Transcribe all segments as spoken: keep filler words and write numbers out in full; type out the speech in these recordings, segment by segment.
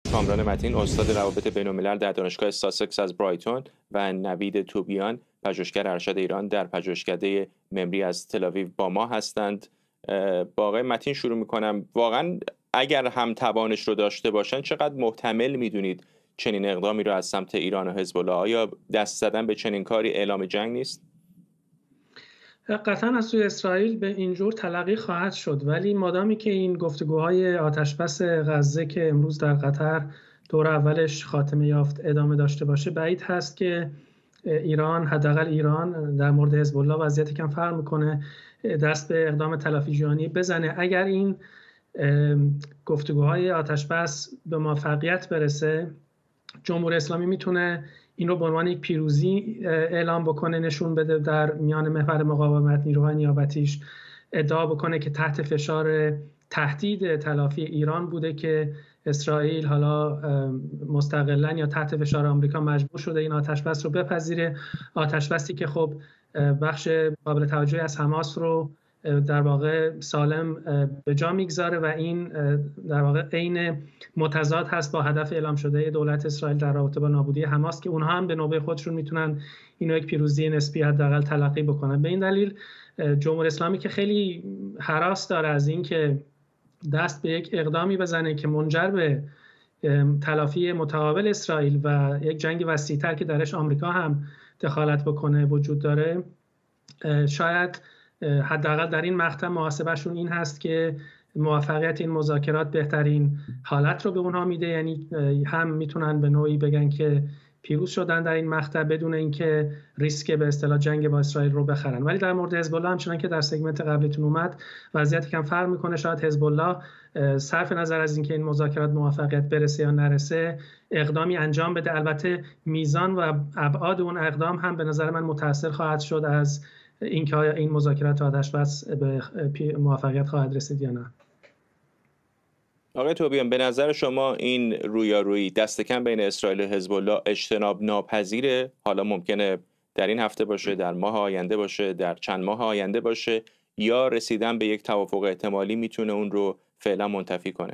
کامران متین، استاد روابط بین‌الملل در دانشگاه ساسکس از برایتون و نوید توبیان، پژوهشگر ارشد ایران در پژوهشکده ممری از تل‌آویو با ما هستند. با آقای متین شروع می‌کنم. واقعا اگر هم توانش رو داشته باشن چقدر محتمل می‌دونید چنین اقدامی رو از سمت ایران و حزب الله؟ آیا دست زدن به چنین کاری اعلام جنگ نیست؟ قطعا از سوی اسرائیل به اینجور تلقی خواهد شد، ولی مادامی که این گفتگوهای آتشبس غزه که امروز در قطر دور اولش خاتمه یافت ادامه داشته باشه، بعید هست که ایران، حداقل ایران، در مورد حزب الله وضعیت کم فرق میکنه، دست به اقدام تلافی جهانی بزنه. اگر این گفتگوهای آتشبس به موفقیت برسه، جمهوری اسلامی میتونه این رو به عنوان یک پیروزی اعلام بکنه، نشون بده در میان محور مقاومت نیروهای نیابتیش، ادعا بکنه که تحت فشار تهدید تلافی ایران بوده که اسرائیل حالا مستقلاً یا تحت فشار آمریکا مجبور شده این آتشبس رو بپذیره. آتشبسی که خب بخش قابل توجهی از حماس رو در واقع سالم به جا میگذاره و این در واقع عین متضاد هست با هدف اعلام شده دولت اسرائیل در رابطه با نابودی حماس که اونها هم به نوبه خودشون میتونن اینو یک پیروزی نسبی حداقل تلقی بکنن. به این دلیل جمهوری اسلامی که خیلی هراس داره از این که دست به یک اقدامی بزنه که منجر به تلافی متقابل اسرائیل و یک جنگ وسیع‌تر که درش آمریکا هم دخالت بکنه وجود داره، شاید حداقل در این مقطع محاسبهشون این هست که موفقیت این مذاکرات بهترین حالت رو به اونها میده، یعنی هم میتونن به نوعی بگن که پیروز شدن در این مقطع بدون اینکه ریسک به اصطلاح جنگ با اسرائیل رو بخرن. ولی در مورد حزب الله همچنان که در سگمنت قبلیتون اومد وضعیت کم فرق میکنه. شاید حزب الله صرف نظر از اینکه این مذاکرات موفقیت برسه یا نرسه اقدامی انجام بده. البته میزان و ابعاد اون اقدام هم به نظر من متأثر خواهد شد از اینکه آیا این مذاکرات آتشبس به موفقیت خواهد رسید یا نه. آقای توبیان، به نظر شما این رویارویی دست کم بین اسرائیل و حزب الله اجتناب ناپذیره؟ حالا ممکنه در این هفته باشه، در ماه آینده باشه، در چند ماه آینده باشه، یا رسیدن به یک توافق احتمالی میتونه اون رو فعلا منتفی کنه؟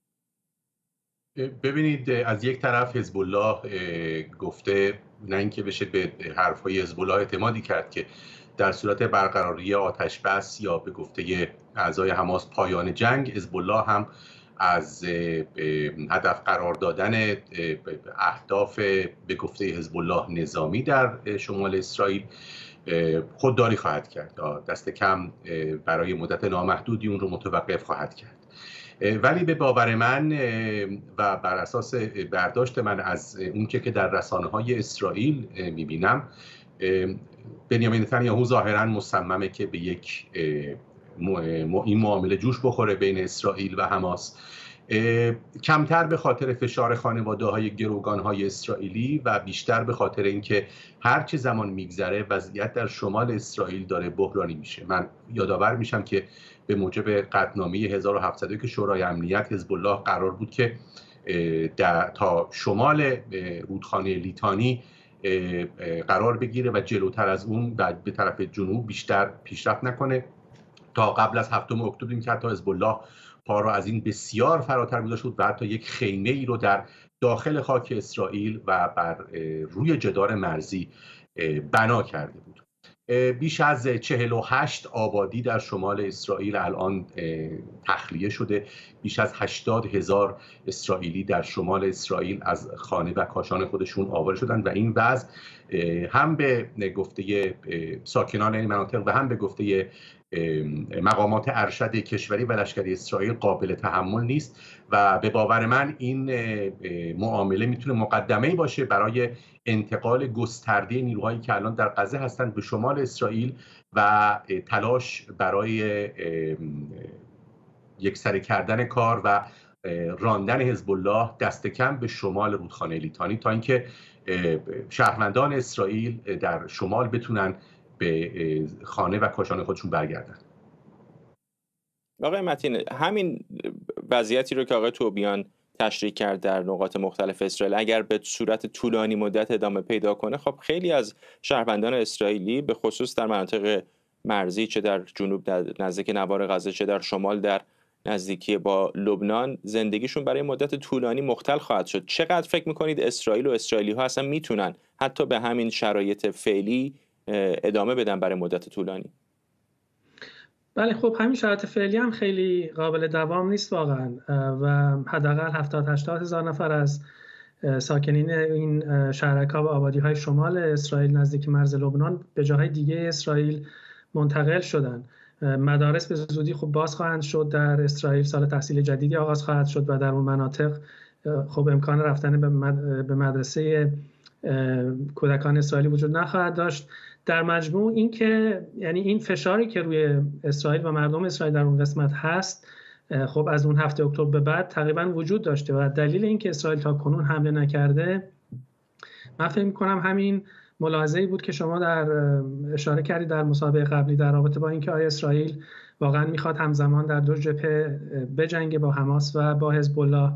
ببینید، از یک طرف حزب الله گفته، نه اینکه بشه به حرفهای حزب الله اعتمادی کرد، که در صورت برقراری آتش بس یا به گفته اعضای حماس پایان جنگ، حزب الله هم از هدف قرار دادن اهداف به گفته حزب الله نظامی در شمال اسرائیل خودداری خواهد کرد، دست کم برای مدت نامحدودی اون رو متوقف خواهد کرد. ولی به باور من و بر اساس برداشت من از اون که در رسانه‌های اسرائیل می‌بینم، بنیامین نتانیاهو ظاهراً مصممه که به یک این معامله جوش بخوره بین اسرائیل و حماس، کمتر به خاطر فشار خانواده‌های گروگان‌های اسرائیلی و بیشتر به خاطر اینکه هر چه زمان میگذره وضعیت در شمال اسرائیل داره بحرانی میشه. من یادآور میشم که به موجب قطعنامه هزار و هفتصد و یک شورای امنیت، حزب الله قرار بود که در تا شمال رودخانه لیتانی قرار بگیره و جلوتر از اون به طرف جنوب بیشتر پیشرفت نکنه. تا قبل از هفتم اکتبر که حتی حزب الله پا را از این بسیار فراتر گذاشته بود و حتی یک خیمه ای رو در داخل خاک اسرائیل و بر روی جدار مرزی بنا کرده بود. بیش از چهل و هشت آبادی در شمال اسرائیل الان تخلیه شده. بیش از هشتاد هزار اسرائیلی در شمال اسرائیل از خانه و کاشان خودشون آواره شدن و این وضع هم به گفته ساکنان این مناطق و هم به گفته مقامات ارشد کشوری و لشکری اسرائیل قابل تحمل نیست و به باور من این معامله میتونه مقدمه‌ای باشه برای انتقال گسترده نیروهایی که الان در غزه هستند به شمال اسرائیل و تلاش برای یکسره کردن کار و راندن حزب الله دست کم به شمال رودخانه لیتانی تا اینکه شهروندان اسرائیل در شمال بتونن به خانه و کاشان خودشون برگردن. آقای متین، همین وضعیتی رو که آقای توبیان تشریح کرد در نقاط مختلف اسرائیل اگر به صورت طولانی مدت ادامه پیدا کنه، خب خیلی از شهروندان اسرائیلی به خصوص در مناطق مرزی، چه در جنوب نزدیک نوار غزه چه در شمال در نزدیکی با لبنان زندگیشون برای مدت طولانی مختل خواهد شد. چقدر فکر میکنید اسرائیل و اسرائیلی ها اصلا میتونن حتی به همین شرایط فعلی ادامه بدن برای مدت طولانی؟ بله خب همین شرایط فعلی هم خیلی قابل دوام نیست واقعا و حداقل هفتاد هشتاد هزار نفر از ساکنین این شهرک‌ها و آبادی‌های شمال اسرائیل نزدیک مرز لبنان به جاهای دیگه اسرائیل منتقل شدن. مدارس به زودی خب باز خواهند شد در اسرائیل، سال تحصیل جدیدی آغاز خواهد شد و در اون مناطق خب امکان رفتن به مدرسه کودکان اسرائیلی وجود نخواهد داشت. در مجموع این که یعنی این فشاری که روی اسرائیل و مردم اسرائیل در اون قسمت هست خب از اون هفته اکتبر به بعد تقریبا وجود داشته و دلیل این که اسرائیل تا کنون حمله نکرده من فکر می‌کنم همین ملاحظه‌ای بود که شما در اشاره کردید در مسابقه قبلی در رابطه با اینکه آیا اسرائیل واقعا میخواد همزمان در دو جبهه بجنگه با حماس و با حزب الله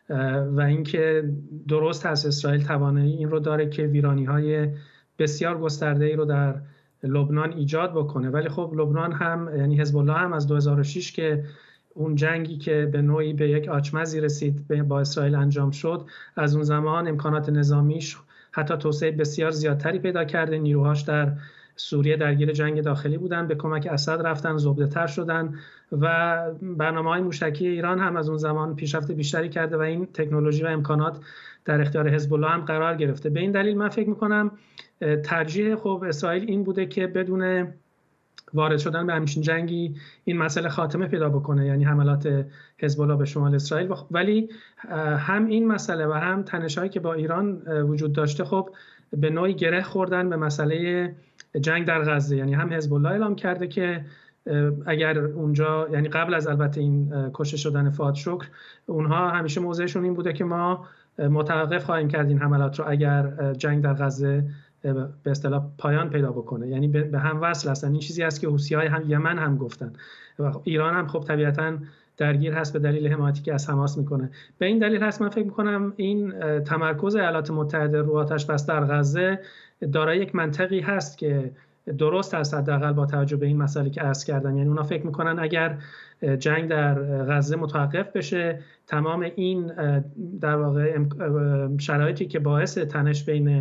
و اینکه درست هست اسرائیل توانایی این رو داره که ویرانی‌های بسیار گسترده‌ای رو در لبنان ایجاد بکنه، ولی خب لبنان هم یعنی حزب الله هم از دو هزار و شش که اون جنگی که به نوعی به یک آچمزی رسید با اسرائیل انجام شد، از اون زمان امکانات نظامیش حتی توسعه بسیار زیادتری پیدا کرده. نیروهاش در سوریه درگیر جنگ داخلی بودن، به کمک اسد رفتن، زبده‌تر شدن و برنامه‌های موشکی ایران هم از اون زمان پیشرفت بیشتری کرده و این تکنولوژی و امکانات در اختیار حزب الله هم قرار گرفته. به این دلیل من فکر می‌کنم ترجیح خب اسرائیل این بوده که بدون وارد شدن به همچین جنگی این مسئله خاتمه پیدا بکنه، یعنی حملات حزب الله به شمال اسرائیل. ولی هم این مسئله و هم تنش‌هایی که با ایران وجود داشته خب به نوعی گره خوردن به مسئله جنگ در غزه. یعنی هم حزب الله اعلام کرده که اگر اونجا، یعنی قبل از البته این کشته شدن فؤاد شکر، اونها همیشه موضعشون این بوده که ما متوقف خواهیم کرد این حملات رو اگر جنگ در غزه به اصطلاح پایان پیدا بکنه. یعنی به هم وصل هستن. این چیزی است که حوثی‌های هم یمن هم گفتن و ایران هم خب طبیعتاً درگیر هست به دلیل حمایتی که از حماس میکنه. به این دلیل هست من فکر میکنم این تمرکز ایالات متحده رو آتش بس در غزه دارای یک منطقی هست که درست هست، حداقل با توجه به این مسئله که عرض کردم. یعنی اونا فکر میکنن اگر جنگ در غزه متوقف بشه، تمام این در واقع شرایطی که باعث تنش بین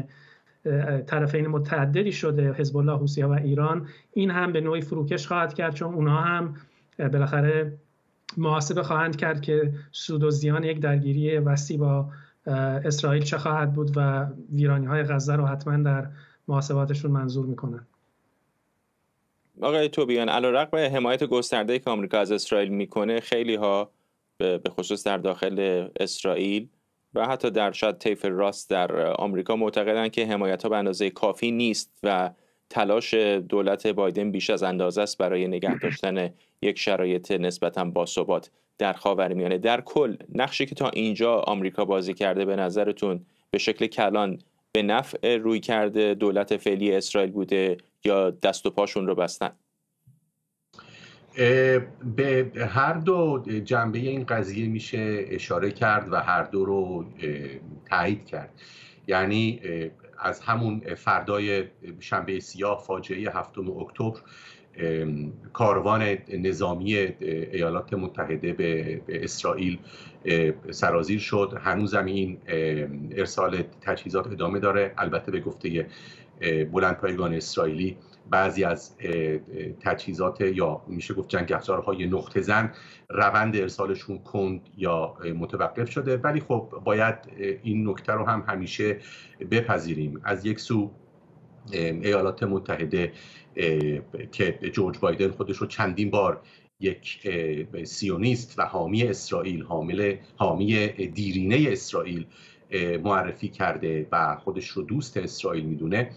طرفین متعددی شده، حزب الله، حوثی‌ها و ایران، این هم به نوعی فروکش خواهد کرد، چون اونها هم بالاخره محاسبه خواهند کرد که سود و زیان یک درگیری وسیع با اسرائیل چه خواهد بود و ویرانی‌های غزه رو حتما در محاسباتشون منظور میکنن. آقای توبیان، علیرغم حمایت گسترده‌ای که آمریکا از اسرائیل میکنه، خیلی ها به خصوص در داخل اسرائیل و حتی در شاید طیف راست در آمریکا معتقدند که حمایت‌ها به اندازه کافی نیست و تلاش دولت بایدن بیش از اندازه است برای نگه داشتن یک شرایط نسبتاً باثبات در خاورمیانه. در کل نقشی که تا اینجا آمریکا بازی کرده به نظرتون به شکل کلان به نفع روی کرده دولت فعلی اسرائیل بوده یا دست و پاشون رو بستن؟ به هر دو جنبه این قضیه میشه اشاره کرد و هر دو رو تایید کرد. یعنی از همون فردای شنبه سیاه، فاجعه هفتم اکتبر، کاروان نظامی ایالات متحده به اسرائیل سرازیر شد. هنوزم این ارسال تجهیزات ادامه داره. البته به گفته بلندپایگان اسرائیلی بعضی از تجهیزات یا میشه گفت جنگ افزارهای نقطه زن روند ارسالشون کند یا متوقف شده، ولی خب باید این نکته رو هم همیشه بپذیریم. از یک سو ایالات متحده که جورج بایدن خودش رو چندین بار یک سیونیست و حامی اسرائیل، حامل حامی دیرینه اسرائیل معرفی کرده و خودش رو دوست اسرائیل میدونه،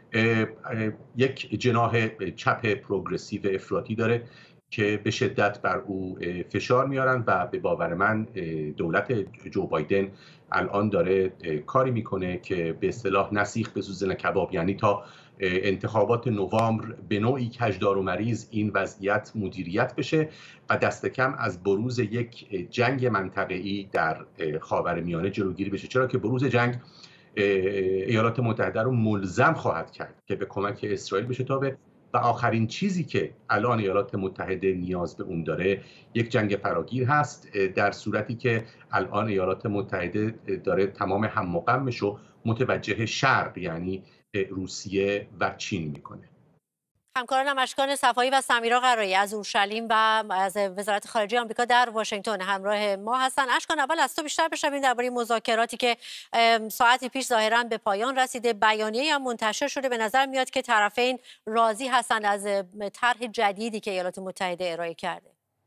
یک جناح چپ پروگرسیو افراطی داره که به شدت بر او فشار میارن و به باور من دولت جو بایدن الان داره کاری میکنه که به اصطلاح نسیخ بسوزن کباب، یعنی تا انتخابات نوامبر به نوعی کجدار و مریض این وضعیت مدیریت بشه و دست کم از بروز یک جنگ منطقه‌ای در خاورمیانه جلوگیری بشه، چرا که بروز جنگ ایالات متحده رو ملزم خواهد کرد که به کمک اسرائیل بشه تا به و آخرین چیزی که الان ایالات متحده نیاز به اون داره یک جنگ فراگیر هست، در صورتی که الان ایالات متحده داره تمام هم و غمش رو متوجه شرق یعنی روسیه و چین میکنه. همکارانم اشکان صفایی و سمیرا قرایی از اورشلیم و از وزارت خارجه آمریکا در واشنگتن همراه ما هستن. اشکان، اول از تو بیشتر بشنویم درباره مذاکراتی که ساعتی پیش ظاهرا به پایان رسیده. بیانیه‌ای هم منتشر شده، به نظر میاد که طرفین راضی هستند از طرح جدیدی که ایالات متحده ارائه کرده.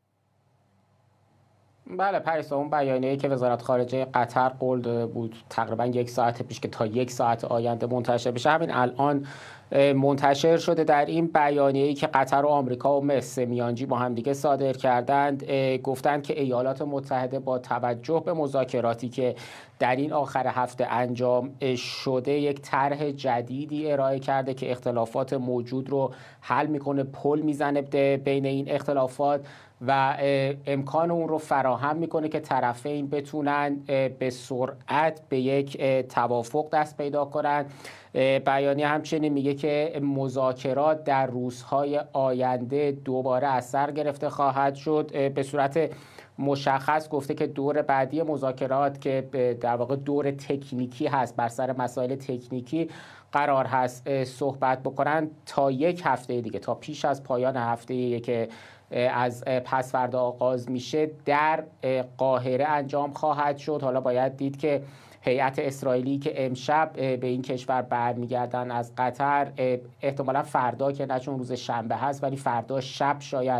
بله پریسا، اون بیانیه‌ای که وزارت خارجه قطر قول داده بود تقریبا یک ساعت پیش که تا یک ساعت آینده منتشر بشه، همین الان منتشر شده. در این بیانیه‌ای که قطر و آمریکا و مصر میانجی با هم دیگه صادر کردند، گفتند که ایالات متحده با توجه به مذاکراتی که در این آخر هفته انجام شده یک طرح جدیدی ارائه کرده که اختلافات موجود رو حل میکنه، پل میزنه بین این اختلافات و امکان اون رو فراهم میکنه که طرفین بتونن به سرعت به یک توافق دست پیدا کنن. بیانیه همچنین میگه که مذاکرات در روزهای آینده دوباره از سر گرفته خواهد شد. به صورت مشخص گفته که دور بعدی مذاکرات که در واقع دور تکنیکی هست، بر سر مسائل تکنیکی قرار هست صحبت بکنن تا یک هفته دیگه، تا پیش از پایان هفته که از پس فردا آغاز میشه در قاهره انجام خواهد شد. حالا باید دید که هیئت اسرائیلی که امشب به این کشور برمیگردن از قطر، احتمالا فردا که نه چون روز شنبه هست ولی فردا شب شاید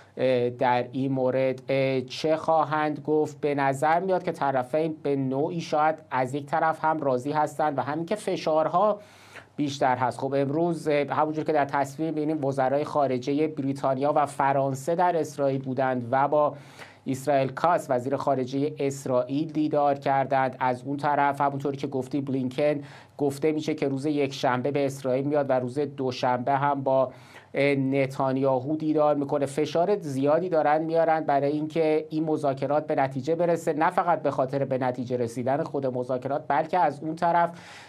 در این مورد چه خواهند گفت. به نظر میاد که طرفین به نوعی شاید از یک طرف هم راضی هستند و همین که فشارها بیشتر هست. خب امروز همونجور که در تصویر ببینیم وزرای خارجه بریتانیا و فرانسه در اسرائیل بودند و با اسرائیل کاس وزیر خارجه اسرائیل دیدار کردند. از اون طرف همونطوری که گفتی بلینکن گفته میشه که روز یک شنبه به اسرائیل میاد و روز دوشنبه هم با نتانیاهو دیدار میکنه. فشار زیادی دارن میارن برای اینکه این مذاکرات به نتیجه برسه، نه فقط به خاطر به نتیجه رسیدن خود مذاکرات بلکه از اون طرف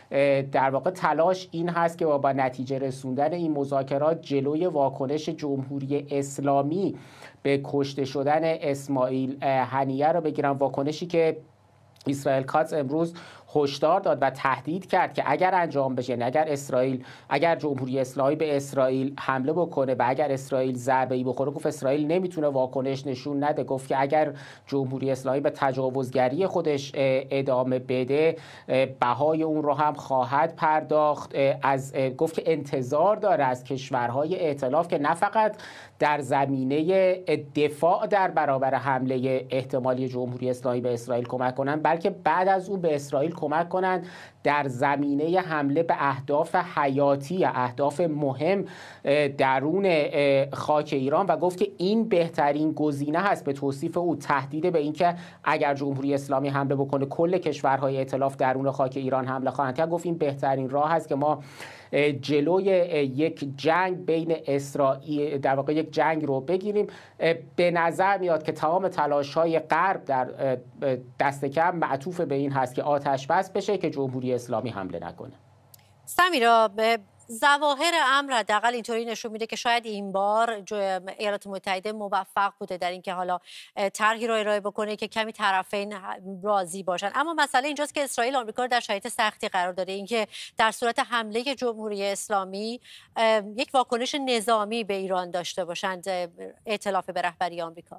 در واقع تلاش این هست که با, با نتیجه رسوندن این مذاکرات جلوی واکنش جمهوری اسلامی به کشته شدن اسماعیل هنیه رو بگیرن، واکنشی که اسرائیل کاتس امروز هشدار داد و تهدید کرد که اگر انجام بشه، یعنی اگر اسرائیل اگر جمهوری اسلامی به اسرائیل حمله بکنه و اگر اسرائیل ضربه‌ای بخوره، گفت اسرائیل نمیتونه واکنش نشون نده. گفت که اگر جمهوری اسلامی به تجاوزگری خودش ادامه بده بهای اون رو هم خواهد پرداخت. از گفت که انتظار داره از کشورهای ائتلاف که نه فقط در زمینه دفاع در برابر حمله احتمالی جمهوری اسلامی به اسرائیل کمک کنن، بلکه بعد از اون به اسرائیل کمک کنند در زمینه حمله به اهداف حیاتی، اهداف مهم درون خاک ایران و گفت که این بهترین گزینه هست. به توصیف او تهدید به اینکه اگر جمهوری اسلامی حمله بکنه کل کشورهای ائتلاف درون خاک ایران حمله خواهند کرد. گفت این بهترین راه هست که ما جلوی یک جنگ بین اسرائیل در واقع یک جنگ رو بگیریم. به نظر میاد که تمام تلاش‌های غرب در دست کم معطوف به این هست که آتش بس بشه که جمهوری اسلامی حمله نکنه. سمیرا، ظواهر امر حداقل اینطوری نشون میده که شاید این بار ایالات متحده موفق بوده در اینکه حالا طرحی رو ارائه بکنه که کمی طرفین راضی باشن. اما مسئله اینجاست که اسرائیل آمریکا رو در شرایط سختی قرار داده، اینکه در صورت حمله جمهوری اسلامی یک واکنش نظامی به ایران داشته باشند ائتلاف به رهبری آمریکا.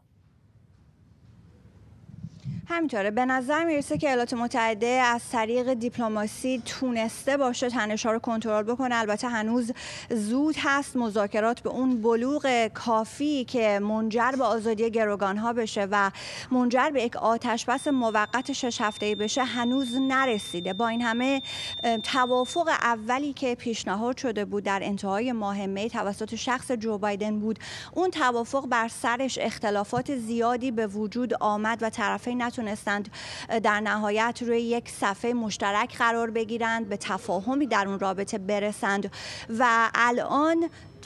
همینطوره، به نظر میرسه که ایالات متحده از طریق دیپلماسی تونسته باشه تنش‌ها رو کنترل بکنه. البته هنوز زود هست مذاکرات به اون بلوغ کافی که منجر به آزادی گروگان‌ها بشه و منجر به یک آتش‌بس موقت شش هفته‌ای بشه هنوز نرسیده. با این همه توافق اولی که پیشنهاد شده بود در انتهای ماه می توسط شخص جو بایدن بود، اون توافق بر سرش اختلافات زیادی به وجود آمد و طرفین نتونستند در نهایت روی یک صفحه مشترک قرار بگیرند، به تفاهمی در اون رابطه برسند و الان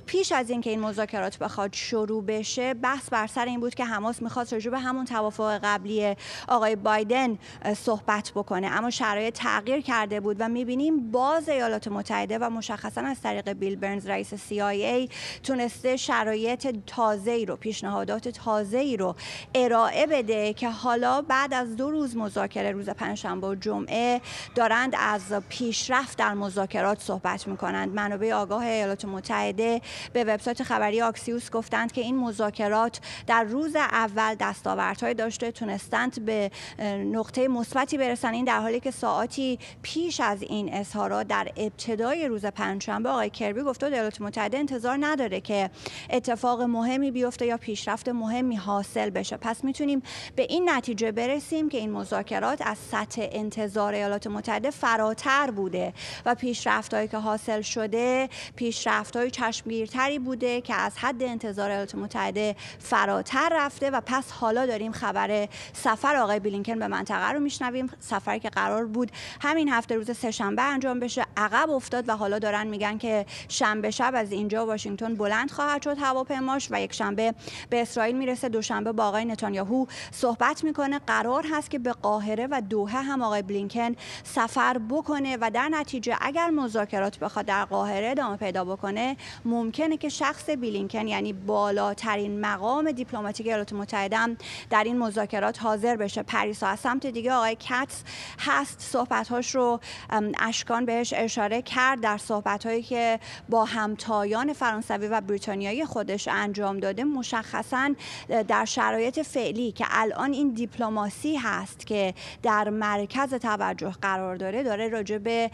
پیش از اینکه این مذاکرات بخواد شروع بشه بحث بر سر این بود که حماس میخواست راجع به همون توافق قبلی آقای بایدن صحبت بکنه، اما شرایط تغییر کرده بود و میبینیم باز ایالات متحده و مشخصا از طریق بیل برنز رئیس سی آی ای تونسته شرایط تازه‌ای رو، پیشنهادات تازه‌ای رو ارائه بده که حالا بعد از دو روز مذاکره، روز پنجشنبه و جمعه، دارند از پیشرفت در مذاکرات صحبت میکنند. منابع آگاه ایالات متحده به وبسایت خبری آکسیوس گفتند که این مذاکرات در روز اول دستاوردهای داشته، تونستند به نقطه مثبتی برسن. این در حالی که ساعاتی پیش از این اظهارات در ابتدای روز پنجشنبه آقای کربی گفته ایالات متحده انتظار نداره که اتفاق مهمی بیفته یا پیشرفت مهمی حاصل بشه. پس میتونیم به این نتیجه برسیم که این مذاکرات از سطح انتظار ایالات متحده فراتر بوده و پیشرفت‌هایی که حاصل شده پیشرفت‌های چشمگیرتری بوده که از حد انتظار ایالات متحده فراتر رفته و پس حالا داریم خبر سفر آقای بلینکن به منطقه رو میشنویم. سفری که قرار بود همین هفته روز سه‌شنبه انجام بشه عقب افتاد و حالا دارن میگن که شنبه شب از اینجا واشنگتن بلند خواهد شد هواپیماش و یک شنبه به اسرائیل میرسه. دوشنبه با آقای نتانیاهو صحبت میکنه. قرار هست که به قاهره و دوحه هم آقای بلینکن سفر بکنه و در نتیجه اگر مذاکرات بخواد در قاهره ادامه پیدا بکنه ممکنه که شخص بلینکن، یعنی بالاترین مقام دیپلماتیک ایالات متحده، در این مذاکرات حاضر بشه. پریسا از سمت دیگه آقای کاتس هست، صحبت‌هاش رو اشکان بهش اشاره کرد در صحبت‌هایی که با همتایان فرانسوی و بریتانیایی خودش انجام داده. مشخصاً در شرایط فعلی که الان این دیپلماسی هست که در مرکز توجه قرار داره، داره راجع به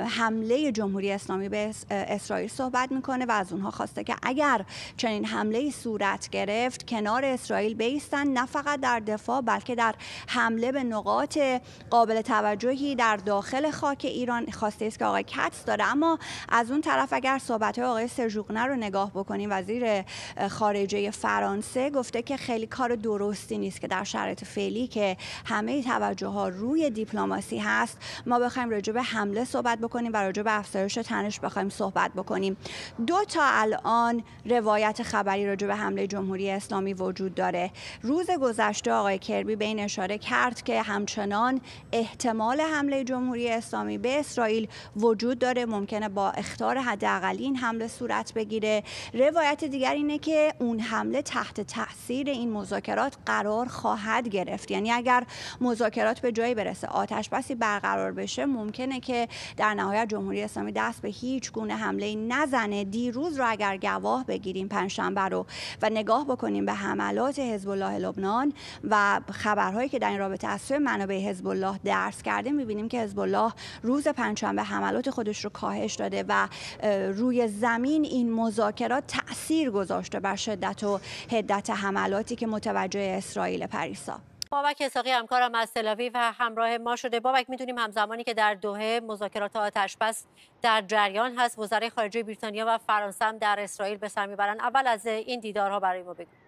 حمله جمهوری اسلامی به اسرائیل صحبت میکنه و از اونها خواسته که اگر چنین حمله صورت گرفت کنار اسرائیل بایستن، نه فقط در دفاع بلکه در حمله به نقاط قابل توجهی در داخل خاک ایران. خواسته است که آقای کاتس داره. اما از اون طرف اگر صحبت‌های آقای سژوغنه رو نگاه بکنیم، وزیر خارجه فرانسه گفته که خیلی کار درستی نیست که در شرایط فعلی که همه توجه ها روی دیپلماسی هست ما بخوایم راجع به حمله صحبت بکنیم و راجع به افزایش تنش بخوایم صحبت بکنیم. دو تا الان روایت خبری راجع به حمله جمهوری اسلامی وجود داره. روز گذشته آقای کربی به این اشاره کرد که همچنان احتمال حمله جمهوری اسلامی به اسرائیل وجود داره، ممکنه با اخطار حداقلی این حمله صورت بگیره. روایت دیگر اینه که اون حمله تحت تاثیر این مذاکرات قرار خواهد گرفت، یعنی اگر مذاکرات به جایی برسه، آتش بسی برقرار بشه، ممکنه که در نهایت جمهوری اسلامی دست به هیچ گونه حمله نزنه. دیروز رو اگر گواه بگیریم پنجشنبه رو و نگاه بکنیم به حملات حزب الله لبنان و خبرهایی که در این رابطه از سوی منابع حزب الله درس کرده، می‌بینیم که حزب الله روز پنجشنبه حملات خودش رو کاهش داده و روی زمین این مذاکرات تأثیر گذاشته بر شدت و حدت حملاتی که متوجه اسرائیل. پریسا بابک اسحاقی همکارم از تل‌آویو و همراه ما شده. بابک، میدونیم همزمانی که در دوحه مذاکرات آتش‌بس در جریان هست، وزرای خارجه بریتانیا و فرانسه هم در اسرائیل به سر میبرن. اول از این دیدارها برای ما بگو.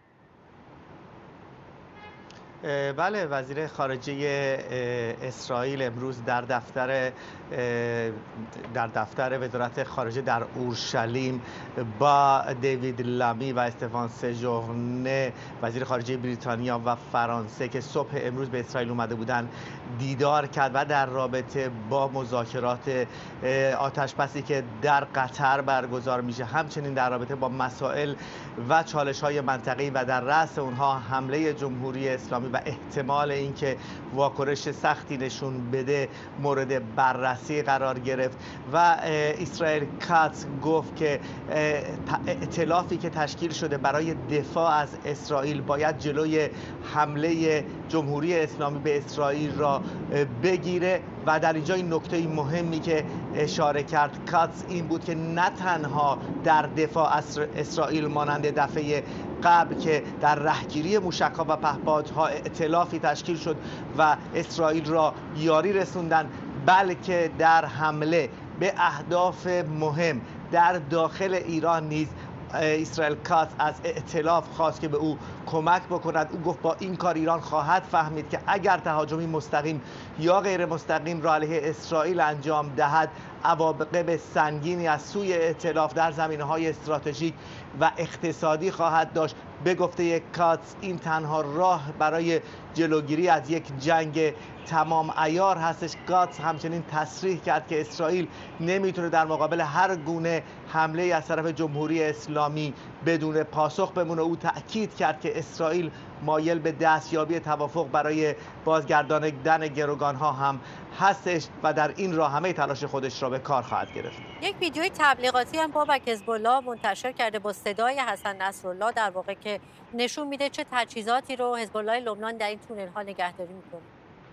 بله، وزیر خارجه اسرائیل امروز در دفتر در دفتر وزارت خارجه در اورشلیم با دیوید لامی و استفان سژوغنه وزیر خارجه بریتانیا و فرانسه که صبح امروز به اسرائیل اومده بودن دیدار کرد و در رابطه با مذاکرات آتش‌بسی که در قطر برگزار میشه، همچنین در رابطه با مسائل و چالش‌های منطقه‌ای و در رأس اونها حمله جمهوری اسلامی و احتمال اینکه واکنش سختی نشون بده مورد بررسی قرار گرفت. و اسرائیل کاتس گفت که ائتلافی که تشکیل شده برای دفاع از اسرائیل باید جلوی حمله جمهوری اسلامی به اسرائیل را بگیره و در اینجا این نکته مهمی که اشاره کرد کاتس این بود که نه تنها در دفاع از اسرائیل مانند دفعه قبل که در رهگیری موشک‌ها و پهپادها ائتلافی تشکیل شد و اسرائیل را یاری رسوندن، بلکه در حمله به اهداف مهم در داخل ایران نیز اسرائیل کاتس از ائتلاف خواست که به او کمک بکند. او گفت با این کار ایران خواهد فهمید که اگر تهاجمی مستقیم یا غیر مستقیم را علیه اسرائیل انجام دهد عواقب سنگینی از سوی ائتلاف در زمینه‌های استراتژیک و اقتصادی خواهد داشت. به گفته کاتس این تنها راه برای جلوگیری از یک جنگ تمام عیار هستش. کاتس همچنین تصریح کرد که اسرائیل نمیتونه در مقابل هر گونه حمله از طرف جمهوری اسلامی بدون پاسخ بمونه. او تأکید کرد که اسرائیل مایل به دستیابی توافق برای بازگرداندن گروگانها هم هستش و در این راه همه تلاش خودش را به کار خواهد گرفت. یک ویدیوی تبلیغاتی هم بابک حزب الله منتشر کرده با صدای حسن نصرالله در واقع که نشون میده چه تجهیزاتی رو حزب الله لبنان در این تونل ها نگهداری میکنه.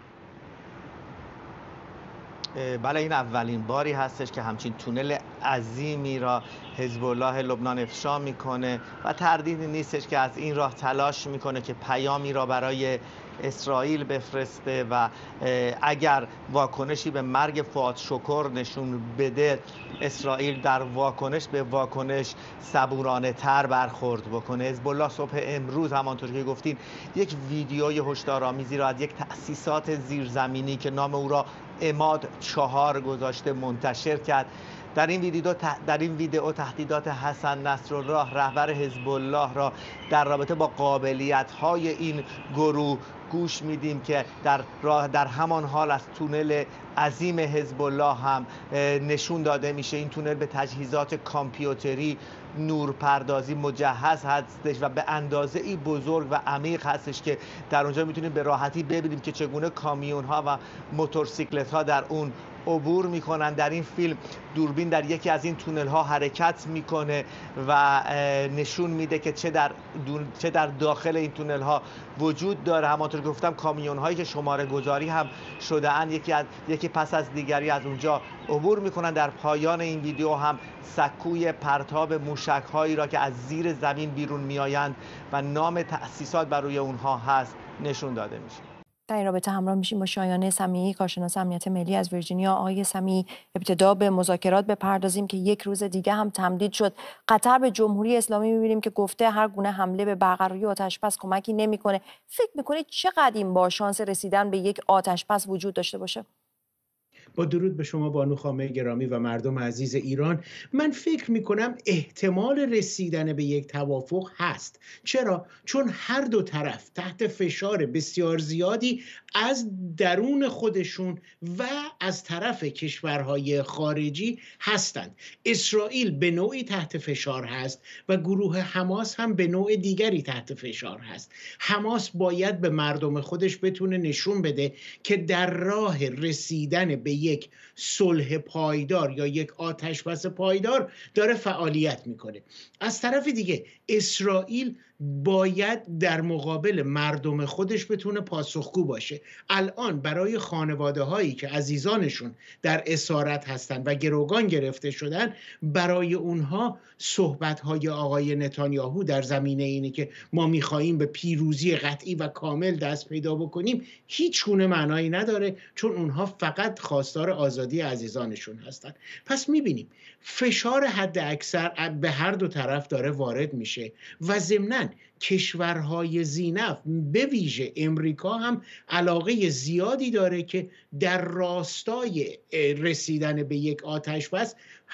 بله، این اولین باری هستش که همچین تونل عظیمی را حزب الله لبنان افشا میکنه و تردیدی نیستش که از این راه تلاش میکنه که پیامی را برای اسرائیل بفرسته و اگر واکنشی به مرگ فؤاد شکر نشون بده اسرائیل در واکنش به واکنش صبورانه تر برخورد بکنه. حزب الله صبح امروز همانطور که گفتین یک ویدیوی هشدارآمیزی را از یک تأسیسات زیرزمینی که نام او را عماد چهار گذاشته منتشر کرد. در این ویدیو در این ویدیو تهدیدات حسن نصرالله رهبر حزب الله را در رابطه با قابلیت‌های این گروه گوش میدیم که در راه در همان حال از تونل عظیم حزب الله هم نشون داده میشه. این تونل به تجهیزات کامپیوتری نورپردازی مجهز هستش و به اندازه ای بزرگ و عمیق هستش که در اونجا میتونیم به راحتی ببینیم که چگونه کامیون ها و موتورسیکلت ها در اون عبور میکنن. در این فیلم دوربین در یکی از این تونل ها حرکت میکنه و نشون میده که چه در چه در داخل این تونل ها وجود داره. همانطور که گفتم کامیون هایی که شماره گذاری هم شده اند یکی از یکی پس از دیگری از اونجا عبور میکنن. در پایان این ویدیو هم سکوی پرتاب موشک هایی را که از زیر زمین بیرون میآیند و نام تأسیسات بر روی اونها هست نشون داده میشه. در این رابطه همراه میشیم با شایانه سمیعی، کارشناس امنیت ملی از ویرجینیا. آقای سمیعی، ابتدا به مذاکرات بپردازیم که یک روز دیگه هم تمدید شد. قطر به جمهوری اسلامی میبینیم که گفته هر گونه حمله به برقراری آتش‌بس کمکی نمیکنه. فکر میکنید چقدر این با شانس رسیدن به یک آتش‌بس وجود داشته باشه؟ با درود به شما بانو خامه گرامی و مردم عزیز ایران، من فکر میکنم احتمال رسیدن به یک توافق هست. چرا؟ چون هر دو طرف تحت فشار بسیار زیادی از درون خودشون و از طرف کشورهای خارجی هستند. اسرائیل به نوعی تحت فشار هست و گروه حماس هم به نوع دیگری تحت فشار هست. حماس باید به مردم خودش بتونه نشون بده که در راه رسیدن به یک صلح پایدار یا یک آتش‌بس پایدار داره فعالیت میکنه. از طرف دیگه اسرائیل باید در مقابل مردم خودش بتونه پاسخگو باشه. الان برای خانواده هایی که عزیزانشون در اسارت هستن و گروگان گرفته شدن، برای اونها صحبت های آقای نتانیاهو در زمینه اینه که ما میخواییم به پیروزی قطعی و کامل دست پیدا بکنیم هیچ گونه معنایی نداره، چون اونها فقط خواستار آزادی عزیزانشون هستن. پس میبینیم فشار حد اکثر به هر دو طرف داره وارد میشه و ضمناً کشورهای ذی‌نفع به ویژه امریکا هم علاقه زیادی داره که در راستای رسیدن به یک آتش‌بس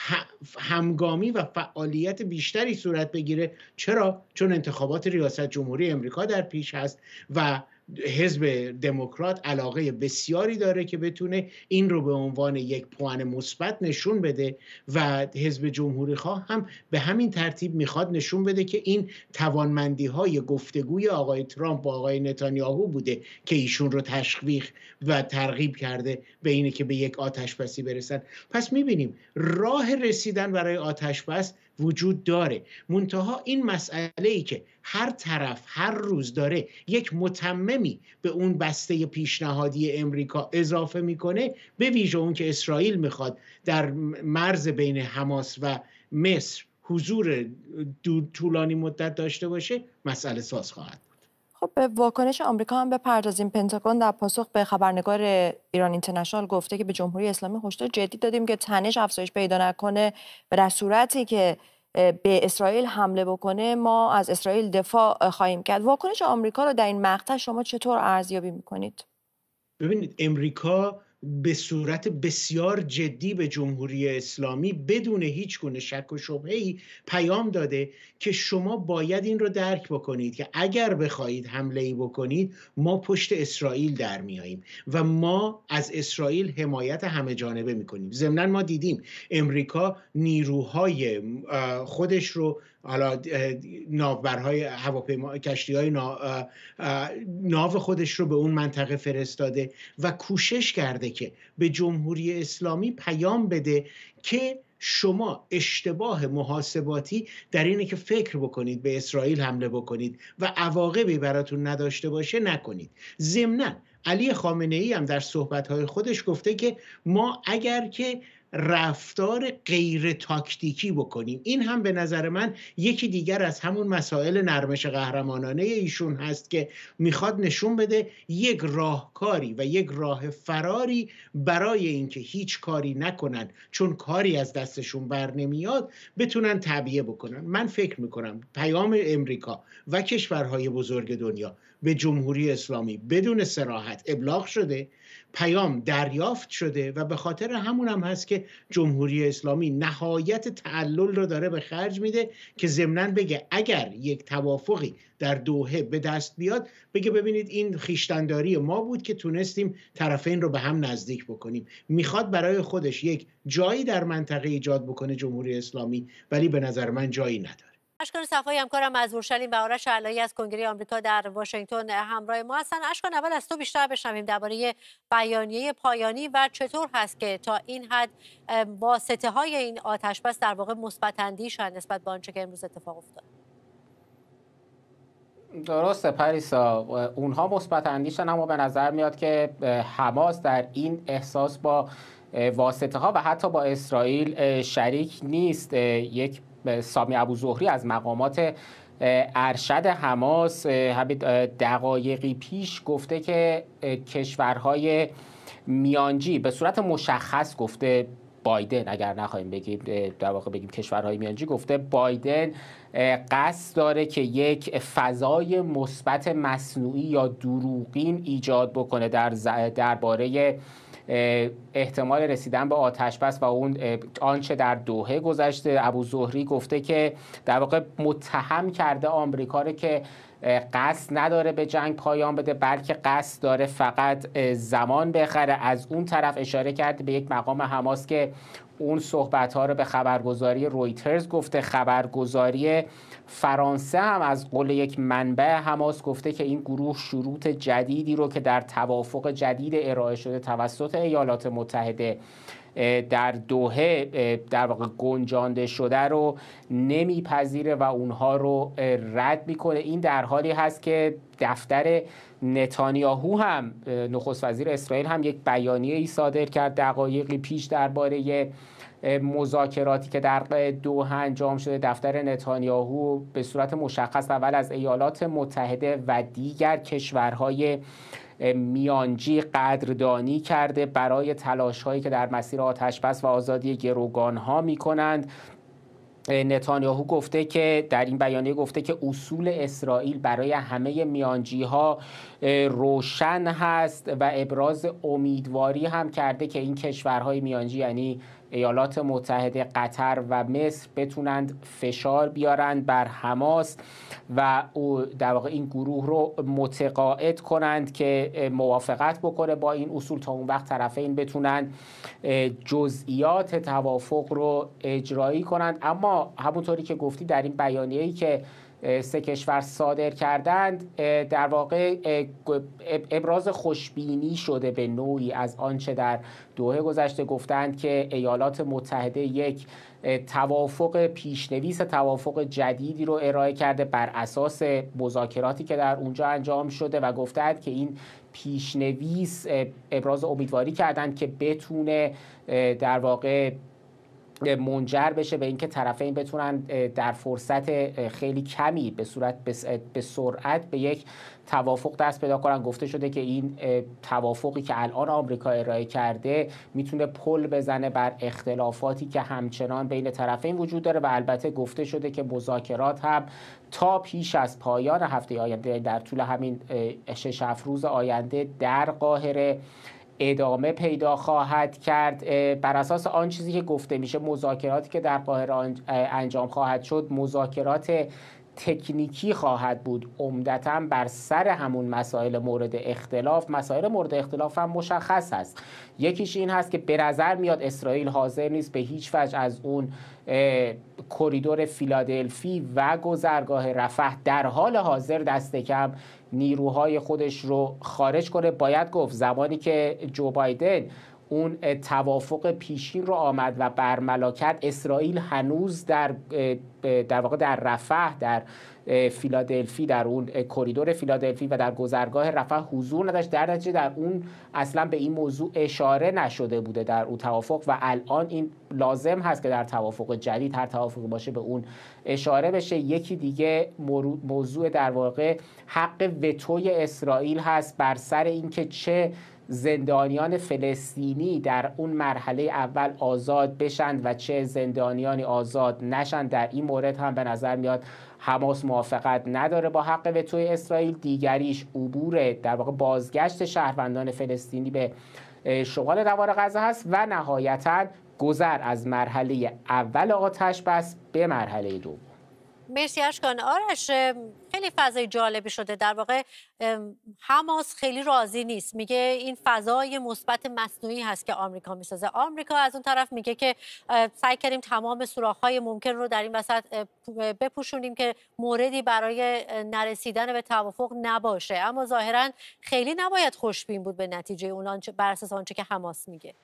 همگامی و فعالیت بیشتری صورت بگیره. چرا؟ چون انتخابات ریاست جمهوری امریکا در پیش هست و حزب دموکرات علاقه بسیاری داره که بتونه این رو به عنوان یک پوان مثبت نشون بده و حزب جمهوری خواه هم به همین ترتیب میخواد نشون بده که این توانمندی های گفتگوی آقای ترامپ با آقای نتانیاهو بوده که ایشون رو تشویق و ترغیب کرده به اینه که به یک آتش‌بسی برسن. پس میبینیم راه رسیدن برای آتش‌بس وجود داره، منتها این مسئله ای که هر طرف هر روز داره یک متممی به اون بسته پیشنهادی امریکا اضافه میکنه، به ویژه اون که اسرائیل میخواد در مرز بین حماس و مصر حضور طولانی مدت داشته باشه، مسئله ساز خواهد بود. خب به واکنش آمریکا هم بپردازیم. پنتاگون در پاسخ به خبرنگار ایران اینترنشنال گفته که به جمهوری اسلامی هشدار جدی دادیم که تنش افزایش پیدا نکنه و در صورتی که به اسرائیل حمله بکنه ما از اسرائیل دفاع خواهیم کرد. واکنش آمریکا رو در این مقطع شما چطور ارزیابی میکنید؟ ببینید، امریکا به صورت بسیار جدی به جمهوری اسلامی بدون هیچ گونه شک و شبهه‌ای پیام داده که شما باید این رو درک بکنید که اگر بخواهید حمله‌ای بکنید ما پشت اسرائیل در میاییم و ما از اسرائیل حمایت همه جانبه میکنیم. ضمناً ما دیدیم امریکا نیروهای خودش رو، حالا ناوبرهای هواپیما کشتی‌های ناو خودش رو به اون منطقه فرستاده و کوشش کرده که به جمهوری اسلامی پیام بده که شما اشتباه محاسباتی در اینه که فکر بکنید به اسرائیل حمله بکنید و عواقبی براتون نداشته باشه نکنید. ضمناً علی خامنه‌ای هم در صحبت‌های خودش گفته که ما اگر که رفتار غیر تاکتیکی بکنیم، این هم به نظر من یکی دیگر از همون مسائل نرمش قهرمانانه ایشون هست که میخواد نشون بده یک راهکاری و یک راه فراری برای اینکه هیچ کاری نکنن چون کاری از دستشون بر نمیاد بتونن تعبیه بکنن. من فکر میکنم پیام امریکا و کشورهای بزرگ دنیا به جمهوری اسلامی بدون صراحت ابلاغ شده، پیام دریافت شده و به خاطر همون هم هست که جمهوری اسلامی نهایت تعلل رو داره به خرج میده که ضمناً بگه اگر یک توافقی در دوحه به دست بیاد بگه ببینید این خویشتن‌داری ما بود که تونستیم طرفین رو به هم نزدیک بکنیم. میخواد برای خودش یک جایی در منطقه ایجاد بکنه جمهوری اسلامی، ولی به نظر من جایی نداره. اشکان صفایی همکارم از اورشلیم و آرش علایی از کنگره آمریکا در واشنگتن همراه ما هستن. اشکان، اول از تو بیشتر بشنویم درباره بیانیه پایانی و چطور هست که تا این حد واسطه های این آتش‌بس در واقع مثبت اندیشن نسبت به آنچه که امروز اتفاق افتاد. درسته پریسا، اونها مثبت اندیشن، اما به نظر میاد که حماس در این احساس با واسطه ها و حتی با اسرائیل شریک نیست. یک سامی ابوظهری از مقامات ارشد حماس همین دقایقی پیش گفته که کشورهای میانجی، به صورت مشخص گفته بایدن، اگر نخواهیم بگیم در واقع بگیم کشورهای میانجی، گفته بایدن قصد داره که یک فضای مثبت مصنوعی یا دروغین ایجاد بکنه در درباره احتمال رسیدن به آتش‌بس و اون آنچه در دوحه گذشته. ابوظهری گفته که در واقع متهم کرده آمریکا رو که قصد نداره به جنگ پایان بده، بلکه قصد داره فقط زمان بخره. از اون طرف اشاره کرده به یک مقام حماس که اون صحبت‌ها رو به خبرگزاری رویترز گفته. خبرگزاری فرانسه هم از قول یک منبع حماس گفته که این گروه شروط جدیدی رو که در توافق جدید ارائه شده توسط ایالات متحده در دوحه در واقع گنجانده شده رو نمیپذیره و اونها رو رد میکنه. این در حالی هست که دفتر نتانیاهو هم، نخست وزیر اسرائیل، هم یک بیانیه ای صادر کرد دقایقی پیش درباره مذاکراتی که در دوحه انجام شده. دفتر نتانیاهو به صورت مشخص اول از ایالات متحده و دیگر کشورهای میانجی قدردانی کرده برای تلاش‌هایی که در مسیر آتش‌بس و آزادی گروگان‌ها می‌کنند. نتانیاهو گفته که در این بیانیه گفته که اصول اسرائیل برای همه میانجی‌ها روشن هست و ابراز امیدواری هم کرده که این کشورهای میانجی یعنی ایالات متحده، قطر و مصر بتونند فشار بیارند بر حماس و در واقع این گروه رو متقاعد کنند که موافقت بکنه با این اصول تا اون وقت طرفین بتونند جزئیات توافق رو اجرایی کنند. اما همونطوری که گفتی در این بیانیه‌ای که سه کشور صادر کردند در واقع ابراز خوشبینی شده به نوعی از آنچه در دوحه گذشته. گفتند که ایالات متحده یک توافق پیشنویس توافق جدیدی رو ارائه کرده بر اساس مذاکراتی که در اونجا انجام شده و گفتند که این پیشنویس ابراز امیدواری کردند که بتونه در واقع منجر بشه به اینکه طرفین بتونن در فرصت خیلی کمی به صورت به سرعت به یک توافق دست پیدا کنن. گفته شده که این توافقی که الان آمریکا ارائه کرده میتونه پل بزنه بر اختلافاتی که همچنان بین طرفین وجود داره و البته گفته شده که مذاکرات هم تا پیش از پایان هفته آینده در طول همین شش هفت روز آینده در قاهره ادامه پیدا خواهد کرد. بر اساس آن چیزی که گفته میشه مذاکراتی که در قاهره انجام خواهد شد مذاکرات تکنیکی خواهد بود، عمدتاً بر سر همون مسائل مورد اختلاف. مسائل مورد اختلاف هم مشخص هست. یکیش این هست که به نظر میاد اسرائیل حاضر نیست به هیچ وجه از اون کریدور فیلادلفی و گذرگاه رفح در حال حاضر دست کم نیروهای خودش رو خارج کنه. باید گفت زمانی که جو بایدن اون توافق پیشین رو آمد و برملا کرد، اسرائیل هنوز در در واقع در رفح، در فیلادلفی، در اون کریدور فیلادلفی و در گذرگاه رفح حضور نداشت. در نتیجه در اون اصلا به این موضوع اشاره نشده بوده در اون توافق و الان این لازم هست که در توافق جدید، هر توافقی باشه، به اون اشاره بشه. یکی دیگه موضوع در واقع حق وتوی اسرائیل هست بر سر اینکه چه زندانیان فلسطینی در اون مرحله اول آزاد بشند و چه زندانیانی آزاد نشند. در این مورد هم به نظر میاد حماس موافقت نداره با حق وتوی اسرائیل. دیگریش عبور در واقع بازگشت شهروندان فلسطینی به شمال دوار غزه هست و نهایتاً گذر از مرحله اول آتش بس به مرحله دوم. مرسی اشکان. آرش، خیلی فضای جالبی شده. در واقع حماس خیلی راضی نیست، میگه این فضای مثبت مصنوعی هست که آمریکا میسازه. آمریکا از اون طرف میگه که سعی کردیم تمام سوراخ‌های ممکن رو در این وسط بپوشونیم که موردی برای نرسیدن به توافق نباشه، اما ظاهراً خیلی نباید خوشبین بود به نتیجه اون بر اساس آنچه که حماس میگه.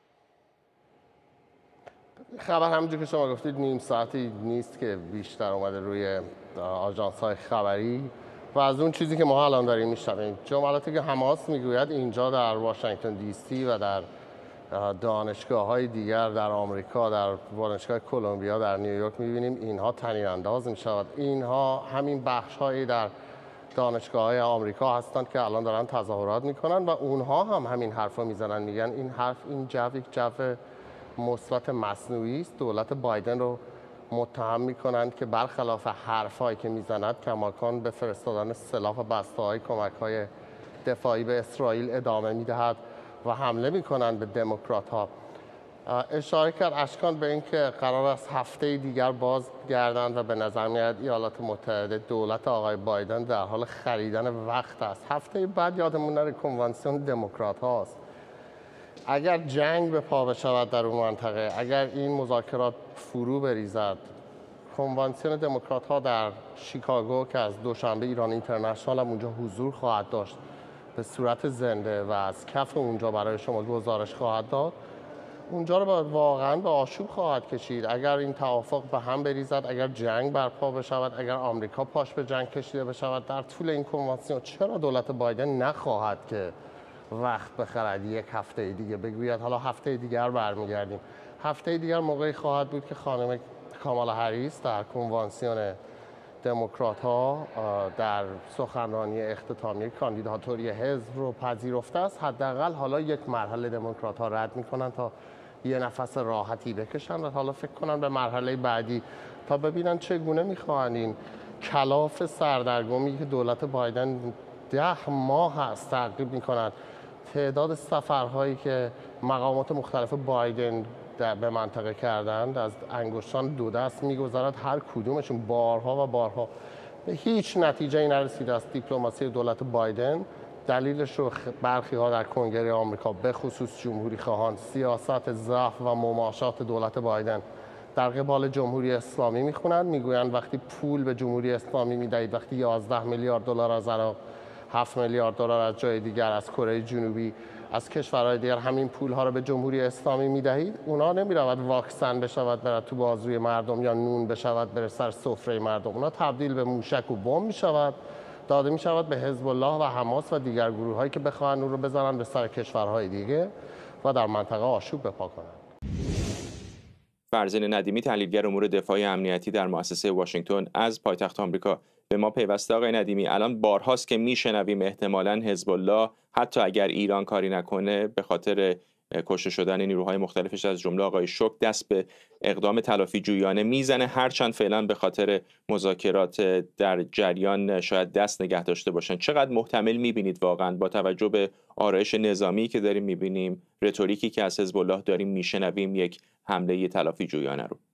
خبر همونجور که شما گفتید نیم ساعتی نیست که بیشتر اومده روی آژانس‌های خبری و از اون چیزی که ما الان داریم میشنویم، جملاتی که حماس میگوید اینجا در واشنگتن دی سی و در دانشگاه‌های دیگر در آمریکا، در دانشگاه کلمبیا در نیویورک می‌بینیم اینها طنین انداز می‌شود. اینها همین بخش‌هایی در دانشگاه‌های آمریکا هستند که الان دارن تظاهرات می‌کنن و اونها هم همین حرفا میزنن، میگن این حرف این جو یک جو مثبت مصنوعی است. دولت بایدن رو متهم میکنند که برخلاف حرفایی که میزند کماکان به فرستادن سلاح و بسته‌های کمک‌های دفاعی به اسرائیل ادامه میدهد و حمله میکنند به دموکرات‌ها. اشاره کرد اشکان به اینکه قرار است هفته دیگر باز گردند و به نظر میاد ایالات متحده، دولت آقای بایدن در حال خریدن وقت است. هفته بعد یادمون نره کنوانسیون دموکرات‌ها است. اگر جنگ به پا بشود در اون منطقه، اگر این مذاکرات فرو بریزد، کنوانسیون دموکرات ها در شیکاگو که از دوشنبه ایران اینترنشنال هم اونجا حضور خواهد داشت به صورت زنده و از کف اونجا برای شما گزارش خواهد داد، اونجا رو واقعا به آشوب خواهد کشید. اگر این توافق به هم بریزد، اگر جنگ برپا بشود، اگر آمریکا پاش به جنگ کشیده بشود در طول این کنوانسیون، چرا دولت بایدن نخواهد که وقت بخرد یک هفته دیگه بگوید حالا هفته دیگر برمیگردیم؟ هفته دیگر موقعی خواهد بود که خانم کامالا هریس در کنوانسیون دموکرات ها در سخنرانی اختتامی کاندیداتوری حزب رو پذیرفته است. حداقل حالا یک مرحله دموکرات ها رد میکنن تا یه نفس راحتی بکشن و حالا فکر کنن به مرحله بعدی تا ببینن چگونه میخواهند این کلاف سردرگمی که دولت بایدن ده ماه هست تعقیب میکنند، تعداد سفرهایی که مقامات مختلف بایدن به منطقه کردند از انگشتان دو دست میگذرد، هر کدومشون بارها و بارها به هیچ نتیجه‌ای نرسیده است. دیپلماسی دولت بایدن دلیلش رو برخی ها در کنگره آمریکا به خصوص جمهوری خواهان سیاست ضعف و مماشات دولت بایدن در قبال جمهوری اسلامی میخونند. میگویند وقتی پول به جمهوری اسلامی میدهید، وقتی یازده میلیارد دلار از عراق، هفت میلیارد دلار از جای دیگر، از کره جنوبی، از کشورهای دیگر همین پول‌ها رو به جمهوری اسلامی می‌دهید، اونا نمی‌رود واکسن بشود برد تو بازوی مردم یا نون بشود بر سر سفره مردم، اونا تبدیل به موشک و بمب می‌شود، داده می‌شود به حزب الله و حماس و دیگر گروه‌هایی که بخواهند اون رو بزنن به سر کشورهای دیگه و در منطقه آشوب بپا کنند. فرزین ندیمی، تحلیلگر امور دفاعی امنیتی در مؤسسه واشنگتن از پایتخت آمریکا به ما پیوسته. آقای ندیمی، الان بارهاست که میشنویم احتمالاً حزب الله حتی اگر ایران کاری نکنه به خاطر کشته شدن نیروهای مختلفش از جمله آقای شوک دست به اقدام تلافی جویانه میزنه، هرچند فعلا به خاطر مذاکرات در جریان شاید دست نگه داشته باشن. چقدر محتمل میبینید واقعا با توجه به آرایش نظامی که داریم میبینیم، رتوریکی که از حزب الله داریم میشنویم، یک حمله تلافی جویانه رو؟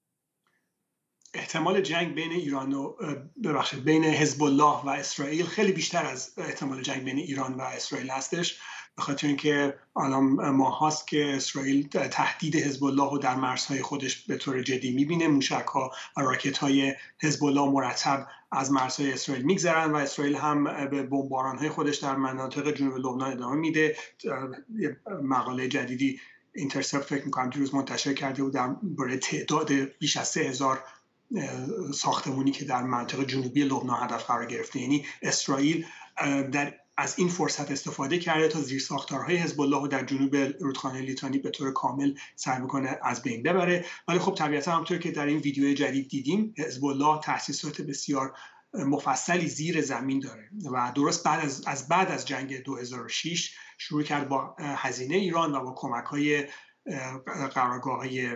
احتمال جنگ بین ایران و ببخشید بین حزب الله و اسرائیل خیلی بیشتر از احتمال جنگ بین ایران و اسرائیل هستش، به خاطر اینکه الان ماه هاست که اسرائیل تهدید حزب الله رو در مرزهای خودش به طور جدی میبینه. موشک‌ها و راکت‌های حزب الله مرتب از مرزهای اسرائیل میگذرن و اسرائیل هم به بمباران‌های خودش در مناطق جنوب لبنان ادامه میده. یه مقاله جدیدی اینترسپت فکر می‌کنم دیروز منتشر کرده بود در برای تعداد بیش از سه هزار ساختمونی که در منطقه جنوبی لبنان هدف قرار گرفته. یعنی اسرائیل در از این فرصت استفاده کرده تا زیرساختارهای حزب الله رو در جنوب رودخانه لیتانی به طور کامل سعی می‌کنه از بین ببره. ولی خب طبیعتا همونطور که در این ویدیو جدید دیدیم، حزب الله تأسیسات بسیار مفصلی زیر زمین داره و درست بعد از, از بعد از جنگ دو هزار و شش شروع کرد با هزینه ایران و با کمک‌های قرارگاه‌های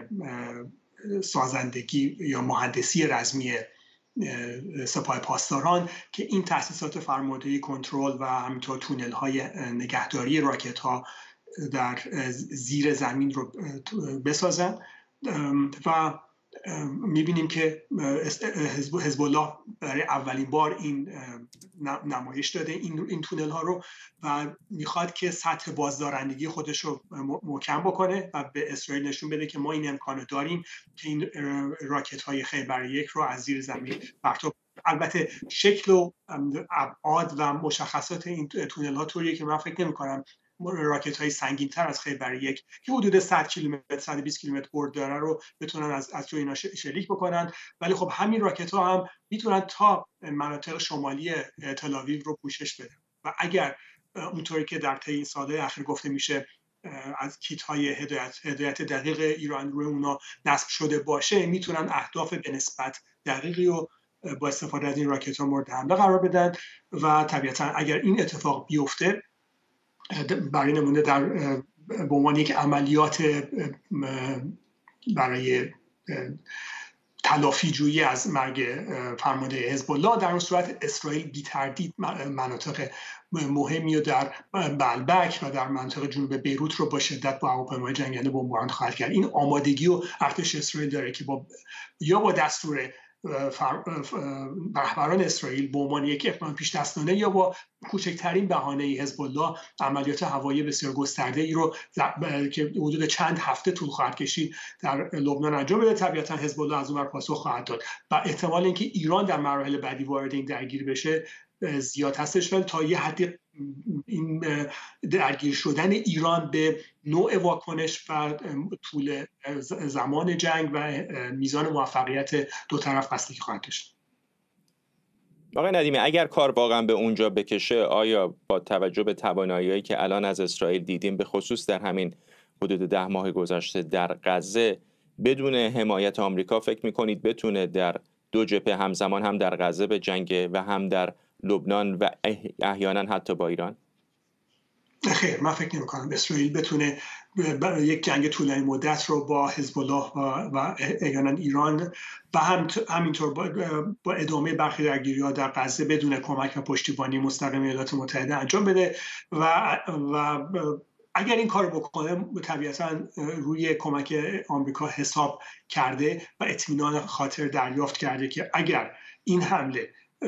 سازندگی یا مهندسی رزمی سپاه پاسداران که این تأسیسات فرماندهی، کنترل و همینطور تونل های نگهداری راکت ها در زیر زمین رو بسازن و میبینیم که حزب الله برای اولین بار این نمایش داده این این تونل ها رو و میخواد که سطح بازدارندگی خودش رو محکم بکنه و به اسرائیل نشون بده که ما این امکانو داریم که این راکت های خیبر یک رو از زیر زمین پرتاب. البته شکل و ابعاد و مشخصات این تونل ها طوریه که من فکر نمی کنم راکت های سنگین تر از خیبر یک که حدود صد کیلومتر صد و بیست کیلومتر برد داره رو بتونن از از روی اینا شلیک بکنن. ولی خب همین راکت ها هم میتونن تا مناطق شمالی تل آویو رو پوشش بدن و اگر اونطوری که در طی این سال‌های اخیر گفته میشه از کیت های هدایت هدایت دقیق ایران روی اونا نصب شده باشه، میتونن اهداف به نسبت دقیقی رو با استفاده از این راکت ها مورد حمله قرار بدن و طبیعتا اگر این اتفاق بیفته برای نمونه در به عنوان یک عملیات برای تلافی جویی از مرگ فرمانده حزب الله، در اون صورت اسرائیل بی تردید مناطق مهمی رو در بلبک و در منطقه جنوب بیروت رو با شدت با هواپیمای جنگنده بمباران خواهد کرد. این آمادگی و ارتش اسرائیل داره که با یا با دستور رهبران اسرائیل به عنوان یک اقدام پیش دستانه یا با کوچکترین بهانه حزب الله عملیات هوایی بسیار گسترده ای رو که حدود چند هفته طول خواهد کشید در لبنان انجام بده. طبیعتا حزب الله از اون ور پاسخ خواهد داد و احتمال اینکه ایران در مراحل بعدی وارد این درگیری بشه زیاد هستش، ولی تا یه حدی این درگیر شدن ایران به نوع واکنش و طول زمان جنگ و میزان موفقیت دو طرف بستگی خواهد داشت. آقای ندیمی، اگر کار واقعا به اونجا بکشه، آیا با توجه به توانایی‌هایی که الان از اسرائیل دیدیم به خصوص در همین حدود ده ماه گذشته در غزه، بدون حمایت آمریکا فکر می‌کنید بتونه در دو جبهه همزمان هم در غزه به جنگ و هم در لبنان و احیانا حتی با ایران؟ خیر، من فکر نمی کنم اسرائیل بتونه یک جنگ طولانی مدت رو با حزب الله و, و احیانا ایران و هم همینطور با, با ادامه برخی درگیری‌ها در غزه بدون کمک و پشتیبانی مستقیم ایالات متحده انجام بده و و اگر این کار بکنه طبیعتا روی کمک آمریکا حساب کرده و اطمینان خاطر دریافت کرده که اگر این حمله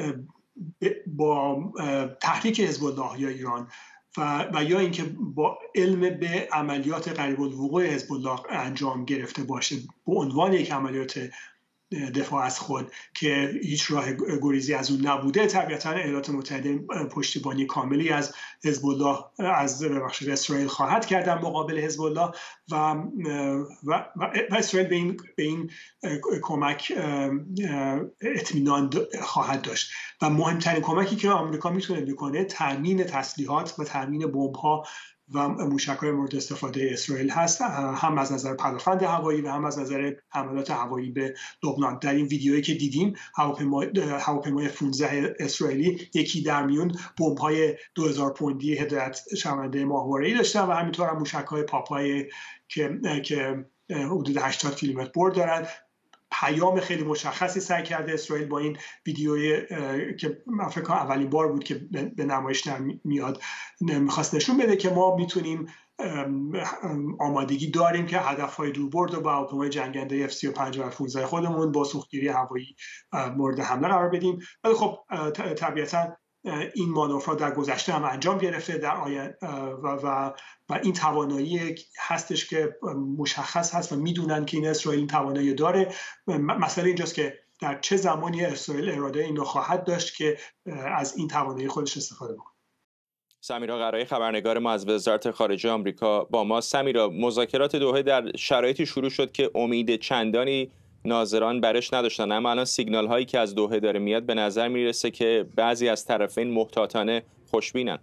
با تحریک حزب الله یا ایران و, و یا اینکه با علم به عملیات قریب الوقوع حزب الله انجام گرفته باشه به عنوان یک عملیات دفاع از خود که هیچ راه گریزی از اون نبوده، طبیعتا ایالات متحده پشتیبانی کاملی از حزب الله از بخش اسرائیل خواهد کرد در مقابل حزب الله و و, و اسرائیل به این به این کمک اطمینان خواهد داشت و مهمترین کمکی که آمریکا میتونه بکنه تامین تسلیحات و تامین بمب‌ها و موشک‌های مورد استفاده اسرائیل هست، هم از نظر پدافند هوایی و هم از نظر حملات هوایی به لبنان. در این ویدیویی که دیدیم هواپیمای هواپیمای پانزده اسرائیلی یکی در میون بمب‌های دو هزار پوندی هدایت شونده ماهواره‌ای داشتن و همینطور هم موشک‌های پاپای که که حدود هشتاد کیلومتر برد دارن. پیام خیلی مشخصی سعی کرده اسرائیل با این ویدیوی که من فکر کنم اولین بار بود که به نمایش در میاد میخواست نشون بده که ما میتونیم آمادگی داریم که هدفهای دوربرد و با هواپیمای جنگنده اف سی و پنج و اف پانزده خودمون با سوختگیری هوایی مورد حمله قرار بدیم. ولی خب طبیعتاً این مانورها در گذشته هم انجام گرفته در آینده و, و و این توانایی هستش که مشخص هست و میدونن که این اسرائیل این توانایی داره. مسئله اینجاست که در چه زمانی اسرائیل اراده این رو خواهد داشت که از این توانایی خودش استفاده بکنه. سمیرا قرایی خبرنگار ما از وزارت خارجه آمریکا با ما. سمیرا، مذاکرات دوحه در شرایطی شروع شد که امید چندانی ناظران برش نداشتن، اما الان سیگنال هایی که از دوحه داره میاد به نظر میرسه که بعضی از طرفین محتاطانه خوشبینن.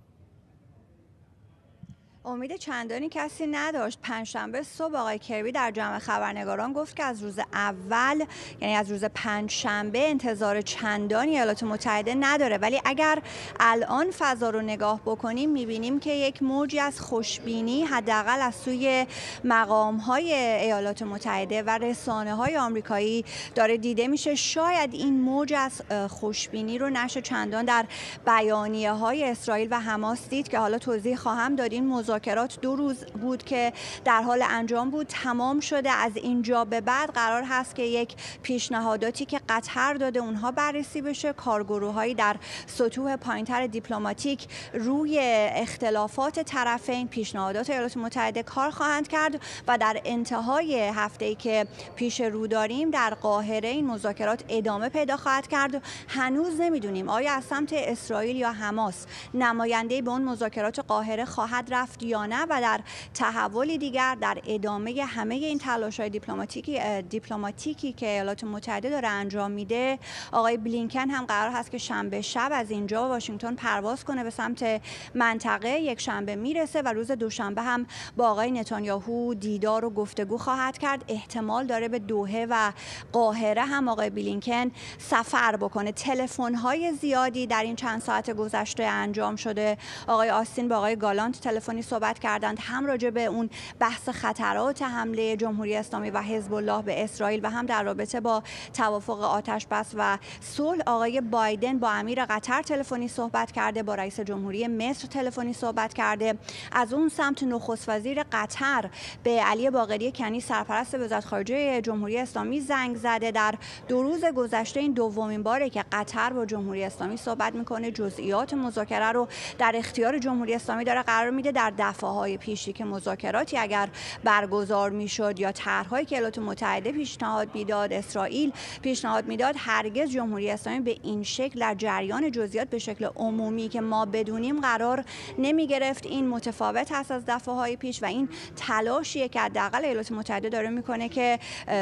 امید چندانی کسی نداشت. پنجشنبه صبح آقای کربی در جمع خبرنگاران گفت که از روز اول، یعنی از روز پنجشنبه، انتظار چندانی ایالات متحده نداره. ولی اگر الان فضا رو نگاه بکنیم میبینیم که یک موجی از خوشبینی حداقل از سوی مقام‌های ایالات متحده و رسانه‌های آمریکایی داره دیده میشه. شاید این موج از خوشبینی رو نشه چندان در بیانیه‌های اسرائیل و حماس دید که حالا توضیح خواهم داد. این مذاکرات دو روز بود که در حال انجام بود، تمام شده. از اینجا به بعد قرار هست که یک پیشنهاداتی که قطر داده اونها بررسی بشه. کارگروه‌هایی در سطوح پایین‌تر دیپلماتیک روی اختلافات طرفین، پیشنهادات ایالات متحده کار خواهند کرد و در انتهای هفته‌ای که پیش رو داریم در قاهره این مذاکرات ادامه پیدا خواهد کرد. هنوز نمیدونیم آیا از سمت اسرائیل یا حماس نماینده‌ای به اون مذاکرات قاهره خواهد رفت یا نه و در تحول دیگر در ادامه همه این تلاش‌های دیپلماتیکی دیپلماتیکی که ایالات متحده داره انجام میده، آقای بلینکن هم قرار هست که شنبه شب از اینجا واشنگتن پرواز کنه به سمت منطقه. یک شنبه میرسه و روز دوشنبه هم با آقای نتانیاهو دیدار و گفتگو خواهد کرد. احتمال داره به دوحه و قاهره هم آقای بلینکن سفر بکنه. تلفن‌های زیادی در این چند ساعت گذشته انجام شده. آقای آستین با آقای گالانت تلفنی صحبت کردند، هم راجع به اون بحث خطرات حمله جمهوری اسلامی و حزب الله به اسرائیل و هم در رابطه با توافق آتش بس و صلح. آقای بایدن با امیر قطر تلفنی صحبت کرده، با رئیس جمهوری مصر تلفنی صحبت کرده. از اون سمت نخست وزیر قطر به علی باقری کنی سرپرست وزارت خارجه جمهوری اسلامی زنگ زده. در دو روز گذشته این دومین باره که قطر با جمهوری اسلامی صحبت میکنه، جزئیات مذاکره رو در اختیار جمهوری اسلامی داره قرار میده. در دفعه‌های پیشی که مذاکراتی اگر برگزار میشد یا طرح‌هایی که ایالات متحده پیشنهاد میداد، اسرائیل پیشنهاد میداد، هرگز جمهوری اسلامی به این شکل در جریان جزئیات به شکل عمومی که ما بدونیم قرار نمی گرفت. این متفاوت هست از دفعه‌های پیش و این تلاشیه که حداقل ایالات متحده داره میکنه که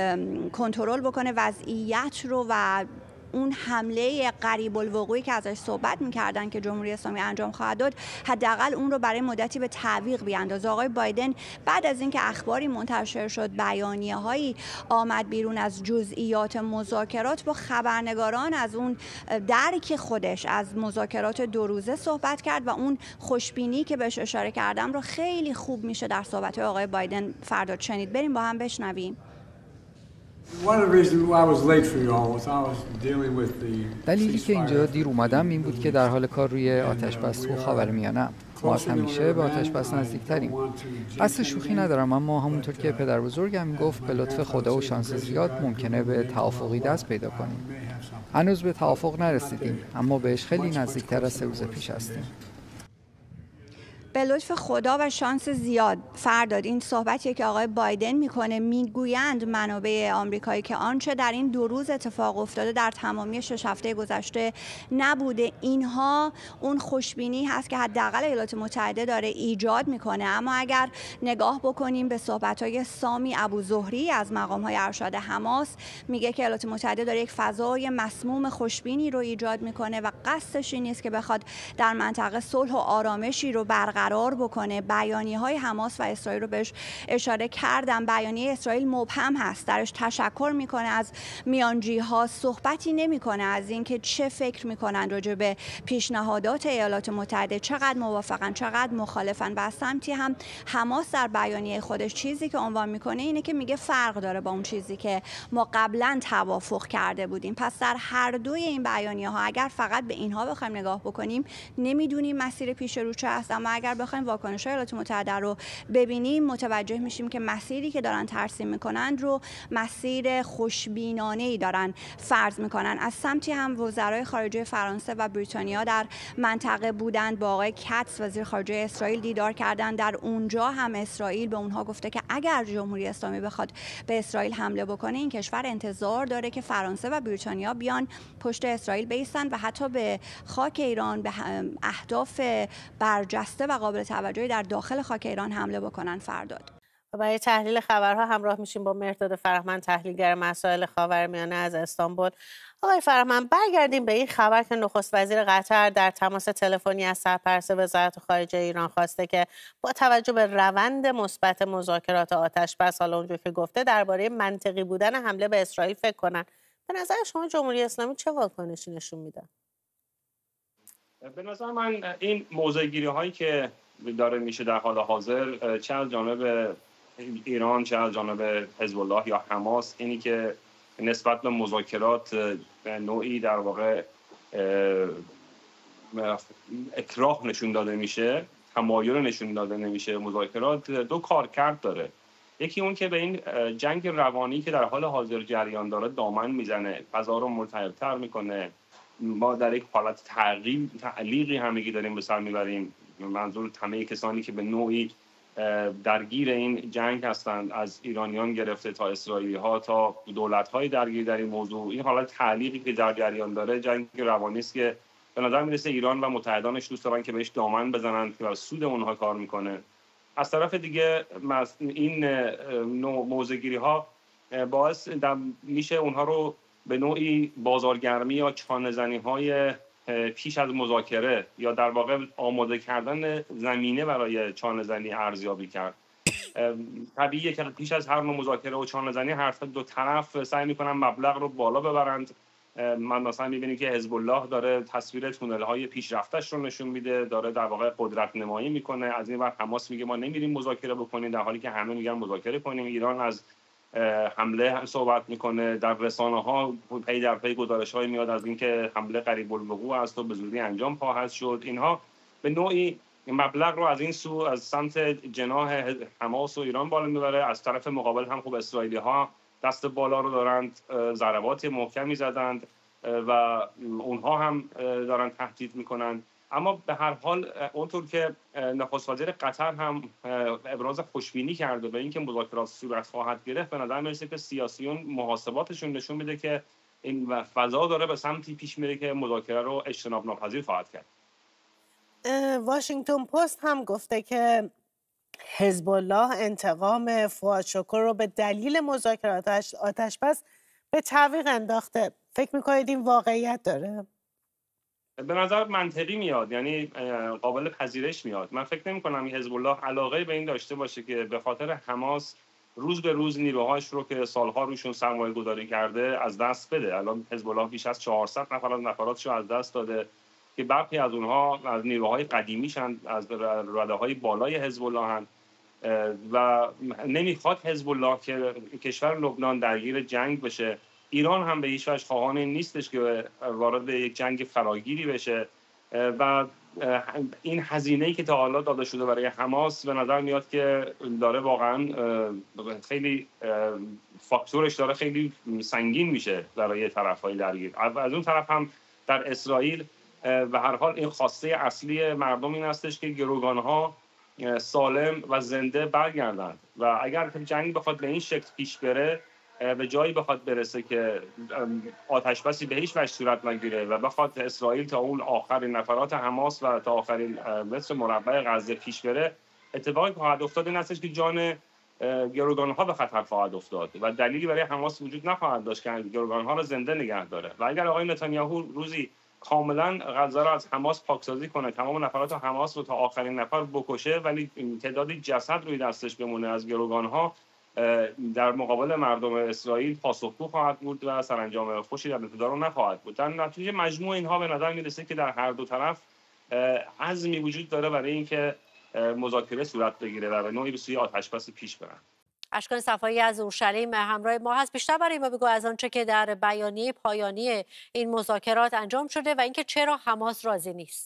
کنترل بکنه وضعیت رو و اون حمله قریب الوقوعی که ازش صحبت می‌کردن که جمهوری اسلامی انجام خواهد داد، حداقل اون رو برای مدتی به تعویق بیاندازه. آقای بایدن بعد از اینکه اخباری منتشر شد، بیانیه‌هایی آمد بیرون از جزئیات مذاکرات، با خبرنگاران از اون درک خودش از مذاکرات دو روزه صحبت کرد و اون خوشبینی که بهش اشاره کردم رو خیلی خوب میشه در صحبت‌های آقای بایدن فردا شنید. بریم با هم بشنویم. دلیلی که اینجا دیر اومدم این بود که در حال کار روی آتش بس تو خاورمیانه‌ام. ما از همیشه به آتش بس نزدیکتریم. قصد شوخی ندارم، اما همونطور که پدر بزرگم گفت به لطف خدا و شانس زیاد ممکنه به توافقی دست پیدا کنیم. هنوز به توافق نرسیدیم، اما بهش خیلی نزدیکتر از سه روز پیش هستیم. به لطف خدا و شانس زیاد. فرداد این صحبتیه که آقای بایدن میکنه. میگویند منابع آمریکایی که آنچه در این دو روز اتفاق افتاده در تمامی شش هفته گذشته نبوده. اینها اون خوشبینی هست که حداقل ایالات متحده داره ایجاد میکنه. اما اگر نگاه بکنیم به صحبت‌های سامی ابوظهری از مقام‌های ارشد حماس، میگه که ایالات متحده داره یک فضای مسموم خوشبینی رو ایجاد میکنه و قصدش این نیست که بخواد در منطقه صلح و آرامشی رو برقرار برقرار بکنه. بیانیه‌های حماس و اسرائیل رو بهش اشاره کردم. بیانیه اسرائیل مبهم هست، درش تشکر میکنه از میانجی‌ها، صحبتی نمیکنه از اینکه چه فکر میکنن راجع به پیشنهادات ایالات متحده، چقدر موافقن، چقدر مخالفن. و از سمتی هم حماس در بیانیه خودش چیزی که عنوان میکنه اینه که میگه فرق داره با اون چیزی که ما قبلا توافق کرده بودیم. پس در هر دوی این بیانیه ها اگر فقط به اینها بخوایم نگاه بکنیم نمیدونیم مسیر پیش رو چه هست، اما اگر بخوایم واکنش ایالات متحده رو ببینیم متوجه میشیم که مسیری که دارن ترسیم میکنن رو مسیر خوشبینانه‌ای دارن فرض میکنن. از سمتی هم وزرای خارجه فرانسه و بریتانیا در منطقه بودند، با آقای کتس وزیر خارجه اسرائیل دیدار کردن. در اونجا هم اسرائیل به اونها گفته که اگر جمهوری اسلامی بخواد به اسرائیل حمله بکنه این کشور انتظار داره که فرانسه و بریتانیا بیان پشت اسرائیل بیستن و حتی به خاک ایران، به اهداف برجسته و قابل توجهی در داخل خاک ایران حمله بکنن. فرداد و برای تحلیل خبرها همراه میشیم با مهرداد فرهمند، تحلیلگر مسائل خاورمیانه از استانبول. آقای فرهمند، برگردیم به این خبر که نخست وزیر قطر در تماس تلفنی از سرپرست وزارت خارجه ایران خواسته که با توجه به روند مثبت مذاکرات آتش‌بس، حالا اونجور که گفته درباره منطقی بودن حمله به اسرائیل فکر کنن. به نظر شما جمهوری اسلامی چه واکنشی نشون میده؟ به نظر من این موضع‌گیری هایی که داره میشه در حال حاضر، چه از جانب ایران چه از جانب حزب الله یا حماس، اینی که نسبت به مذاکرات نوعی در واقع اکراه نشون داده میشه، تمایل نشون داده نمیشه. مذاکرات دو کارکرد داره. یکی اون که به این جنگ روانی که در حال حاضر جریان داره دامن میزنه، فضا رو ملتهب‌تر میکنه. ما در یک حالت تعقیب تعلیقی همگی داریم به سر میبریم. منظور همه کسانی که به نوعی درگیر این جنگ هستند، از ایرانیان گرفته تا اسرائیلی ها تا دولت های درگیر در این موضوع. این حالت تعلیقی که در جریان داره جنگ روانی است که به نظر میرسه ایران و متحدانش دوست دارن که بهش دامن بزنن که بر سود اونها کار میکنه. از طرف دیگه این نوع موضع‌گیری ها باعث میشه اونها رو به نوعی بازارگرمی یا چانه‌زنی های پیش از مذاکره یا در واقع آماده کردن زمینه برای چانه‌زنی ارزیابی کرد. طبیعیه که پیش از هر نوع مذاکره و چانه‌زنی هر دو طرف سعی میکنن مبلغ رو بالا ببرند. من مثلا میبینیم که حزب الله داره تصویر تونل‌های پیشرفتش رو نشون میده، داره در واقع قدرت نمایی میکنه. از این ور حماس میگه ما نمیریم مذاکره بکنیم، در حالی که همه میگن مذاکره کنیم. ایران از حمله صحبت میکنه. در رسانه‌ها پی در پی گزارش‌های میاد از اینکه حمله قریب الوقوع است و به زودی انجام خواهد شد. اینها به نوعی مبلغ رو از این سو از سمت جناح حماس و ایران بالا میبره. از طرف مقابل هم خب اسرائیلی‌ها دست بالا رو دارند، ضربات محکمی زدند و اونها هم دارن تهدید میکنند. اما به هر حال اونطور که نخست وزیر قطر هم ابراز خوشبینی کرده به اینکه مذاکرات صورت خواهد گرفت، به نظر میرسه که سیاسیون محاسباتشون نشون میده که این فضا داره به سمتی پیش میره که مذاکره رو اجتناب ناپذیر خواهد کرد. واشنگتن پست هم گفته که حزب الله انتقام فؤاد شکر رو به دلیل مذاکرات آتش‌بس به تعویق انداخته. فکر میکنید این واقعیت داره؟ به نظر منطقی میاد، یعنی قابل پذیرش میاد. من فکر نمی کنم حزب الله علاقه به این داشته باشه که به خاطر حماس روز به روز نیروهاش رو که سالها روشون سرمایه گذاری کرده از دست بده. الان حزب الله بیش از چهارصد نفر از نفراتش رو از دست داده که برخی از اونها از نیروهای قدیمیشن، از رده‌های بالای حزب الله هستند و نمیخواد حزب الله که کشور لبنان درگیر جنگ بشه. ایران هم به هیچ وجه خواهان این نیستش که وارد یک جنگ فراگیری بشه و این هزینه‌ای که تا حالا داده شده برای حماس به نظر میاد که داره واقعا خیلی فاکتورش داره خیلی سنگین میشه برای طرف‌های درگیر. از اون طرف هم در اسرائیل و هر حال این خواسته اصلی مردم این هستش که گروگان‌ها سالم و زنده برگردند و اگر جنگ بخواد به این شکل پیش بره، به جایی بخواد برسه که آتش‌بسی به هیچ وجه صورت نگیره و بخواد اسرائیل تا اون آخرین نفرات حماس و تا آخرین متر مربع غزه پیش بره، اتفاقی خواهد افتاد این هستش که جان گروگان‌ها به خطر خواهد افتاد و دلیلی برای حماس وجود نخواهد داشت که گروگان‌ها رو زنده نگه داره. و اگر آقای نتانیاهو روزی کاملا غزه رو از حماس پاکسازی کنه، تمام نفرات حماس رو تا آخرین نفر بکشه، ولی تعدادی جسد روی دستش بمونه از گروگان‌ها در مقابل مردم اسرائیل پاسخگو خواهد بود و سرانجام خوشی در انتظار رو نخواهد بود. در نتیجه مجموع اینها به نظر میرسه که در هر دو طرف عزمی وجود داره برای اینکه مذاکره صورت بگیره و به نوعی به سوی آتش‌بس پیش برن. اشکان صفایی از اورشلیم همراه ما هست. بیشتر برای ما بگو از آنچه که در بیانیه پایانی این مذاکرات انجام شده و اینکه چرا حماس راضی نیست.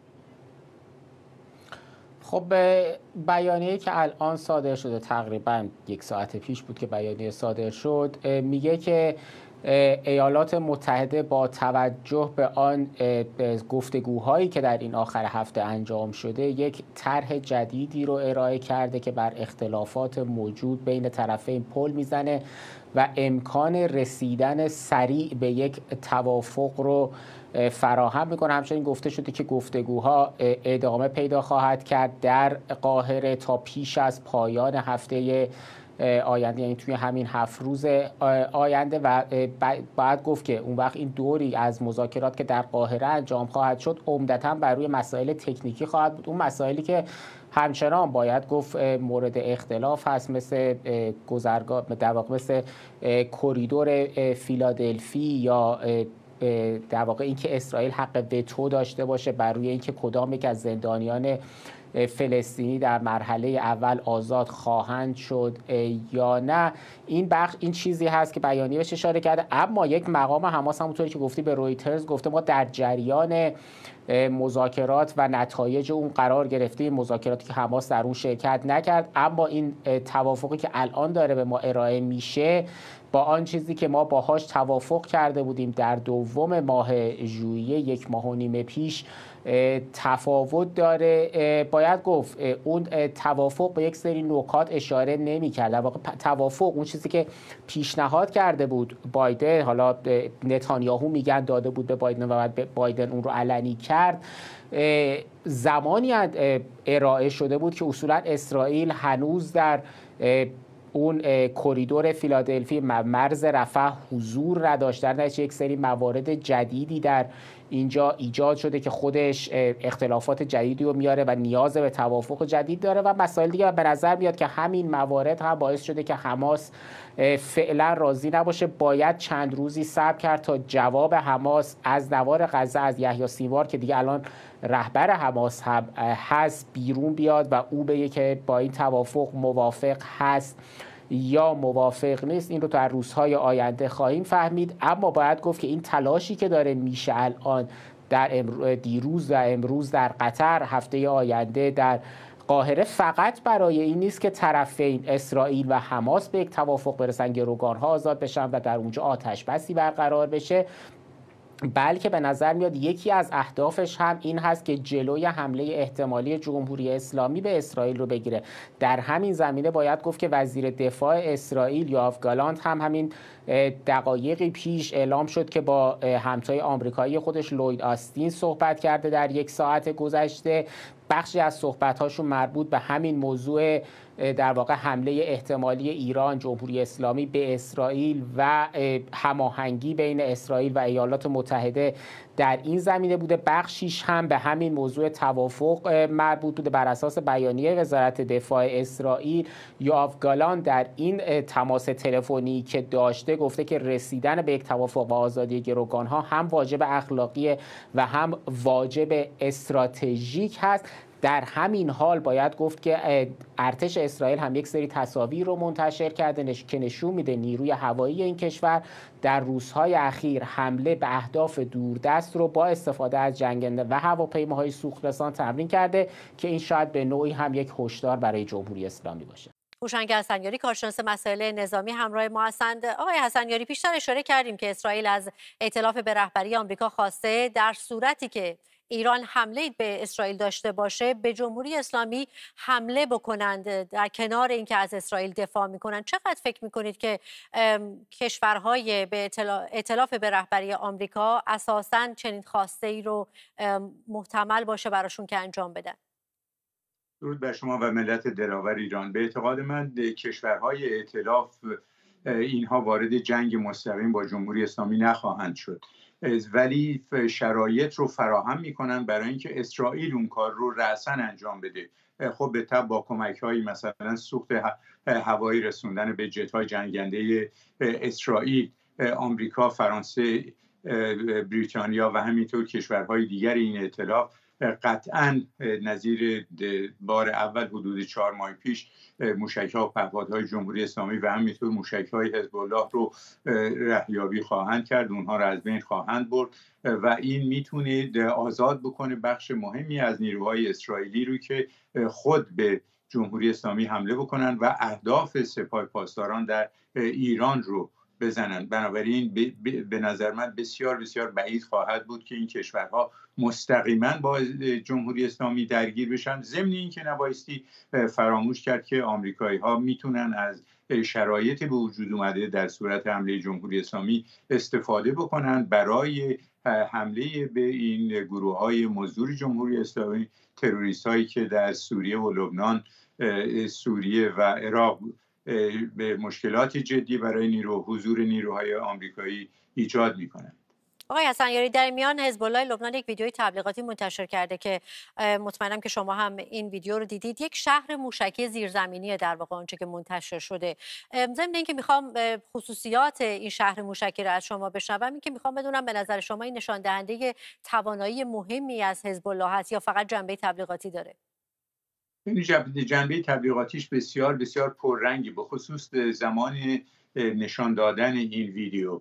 خب بیانیه‌ای که الان صادر شده، تقریبا یک ساعت پیش بود که بیانیه صادر شد، میگه که ایالات متحده با توجه به آن گفتگوهایی که در این آخر هفته انجام شده یک طرح جدیدی رو ارائه کرده که بر اختلافات موجود بین طرفین پل میزنه و امکان رسیدن سریع به یک توافق رو فراهم میکنه. همچنین گفته شده که گفتگوها ادامه پیدا خواهد کرد در قاهره تا پیش از پایان هفته آینده، یعنی توی همین هفت روز آینده، و باید گفت که اون وقت این دوری از مذاکرات که در قاهره انجام خواهد شد عمدتاً بر روی مسائل تکنیکی خواهد بود. اون مسائلی که همچنان باید گفت مورد اختلاف هست، مثل گذرگاه، در واقع مثل کریدور فیلادلفی یا در واقع اینکه اسرائیل حق وتو داشته باشه بر روی اینکه کدام یک از زندانیان فلسطینی در مرحله اول آزاد خواهند شد یا نه. این بخش این چیزی هست که بیانیه بهش اشاره کرده. اما یک مقام حماس همونطوری که گفتی به رویترز گفته ما در جریان مذاکرات و نتایج اون قرار گرفتیم، مذاکراتی که حماس در اون شرکت نکرد، اما این توافقی که الان داره به ما ارائه میشه با آن چیزی که ما باهاش توافق کرده بودیم در دوم ماه ژوئیه، یک ماه و نیم پیش، تفاوت داره. باید گفت اون توافق به یک سری نکات اشاره نمی‌کرد. در واقع توافق اون چیزی که پیشنهاد کرده بود بایدن، حالا نتانیاهو میگن داده بود به بایدن و بعد بایدن اون رو علنی کرد، زمانی ارائه شده بود که اصولا اسرائیل هنوز در اون کریدور فیلادلفی مرز رفح حضور نداشت. در نتیجه یک سری موارد جدیدی در اینجا ایجاد شده که خودش اختلافات جدیدی رو میاره و نیاز به توافق جدید داره و مسائل دیگه. به نظر میاد که همین موارد هم باعث شده که حماس فعلا راضی نباشه. باید چند روزی صبر کرد تا جواب حماس از نوار غزه، از یحیی سینوار که دیگه الان رهبر حماس هم هست، بیرون بیاد و او بگه که با این توافق موافق هست یا موافق نیست. این رو تا روزهای آینده خواهیم فهمید. اما باید گفت که این تلاشی که داره میشه الان در دیروز و امروز در قطر، هفته آینده در قاهره، فقط برای این نیست که طرفین اسرائیل و حماس به یک توافق برسن، گروگان‌ها آزاد بشن و در اونجا آتش بسی برقرار بشه، بلکه به نظر میاد یکی از اهدافش هم این هست که جلوی حمله احتمالی جمهوری اسلامی به اسرائیل رو بگیره. در همین زمینه باید گفت که وزیر دفاع اسرائیل یوآف گالانت هم همین دقایقی پیش اعلام شد که با همتای آمریکایی خودش لوید آستین صحبت کرده در یک ساعت گذشته. بخشی از صحبت‌هاشون مربوط به همین موضوع، در واقع حمله احتمالی ایران، جمهوری اسلامی به اسرائیل و هماهنگی بین اسرائیل و ایالات متحده در این زمینه بوده. بخشیش هم به همین موضوع توافق مربوط بوده. بر اساس بیانیه وزارت دفاع اسرائیل، یوآف گالانت در این تماس تلفنی که داشته گفته که رسیدن به یک توافق و آزادی گروگان‌ها هم واجب اخلاقی و هم واجب استراتژیک هست. در همین حال باید گفت که ارتش اسرائیل هم یک سری تصاویر رو منتشر کرده که نشون میده نیروی هوایی این کشور در روزهای اخیر حمله به اهداف دوردست رو با استفاده از جنگنده و هواپیماهای سوخت‌رسان تمرین کرده که این شاید به نوعی هم یک هشدار برای جمهوری اسلامی باشه. هوشنگ حسنیاری، کارشناس مسائل نظامی، همراه ما هستند. آقای حسنیاری، پیشتر اشاره کردیم که اسرائیل از ائتلاف به رهبری آمریکا خواسته در صورتی که ایران حمله به اسرائیل داشته باشه به جمهوری اسلامی حمله بکنند، در کنار اینکه از اسرائیل دفاع میکنند. چقدر فکر میکنید که کشورهای به ائتلاف به رهبری آمریکا اساساً چنین خواسته ای رو محتمل باشه براشون که انجام بدن؟ درود بر شما و ملت دلاور ایران. به اعتقاد من کشورهای ائتلاف اینها وارد جنگ مستقیم با جمهوری اسلامی نخواهند شد، ولی شرایط رو فراهم میکنن برای اینکه اسرائیل اون کار رو رأساً انجام بده. خب به تبع با کمک‌های مثلا سوخت هوایی رسوندن به جت‌های جنگنده اسرائیل، آمریکا، فرانسه، بریتانیا و همینطور کشورهای دیگر این ائتلاف قطعاً نظیر بار اول حدود چهار ماه پیش موشک‌ها و پهپادهای جمهوری اسلامی و همینطور موشک‌های حزب الله رو رهیابی خواهند کرد، اونها رو از بین خواهند برد و این میتونه آزاد بکنه بخش مهمی از نیروهای اسرائیلی رو که خود به جمهوری اسلامی حمله بکنن و اهداف سپاه پاسداران در ایران رو بزنن. بنابراین به نظر من بسیار بسیار بعید خواهد بود که این کشورها مستقیما با جمهوری اسلامی درگیر بشن، ضمن اینکه نبایستی فراموش کرد که آمریکایی ها میتونن از شرایط به وجود اومده در صورت حمله جمهوری اسلامی استفاده بکنن برای حمله به این گروه های مزدور جمهوری اسلامی، تروریست هایی که در سوریه و لبنان، سوریه و عراق به مشکلات جدی برای نیرو حضور نیروهای آمریکایی ایجاد میکنن. آقای حسنیاری، در میان حزب الله لبنان یک ویدیوی تبلیغاتی منتشر کرده که مطمئنم که شما هم این ویدیو رو دیدید. یک شهر موشکی زیرزمینی در واقع اونچه که منتشر شده. ضمن اینکه میخوام خصوصیات این شهر موشکی رو از شما بشنوم، این که میخوام بدونم به نظر شما این نشان دهنده توانایی مهمی از حزب الله هست یا فقط جنبه تبلیغاتی داره؟ این جنبه تبلیغاتیش بسیار بسیار پررنگی، به خصوص زمان نشان دادن این ویدیو.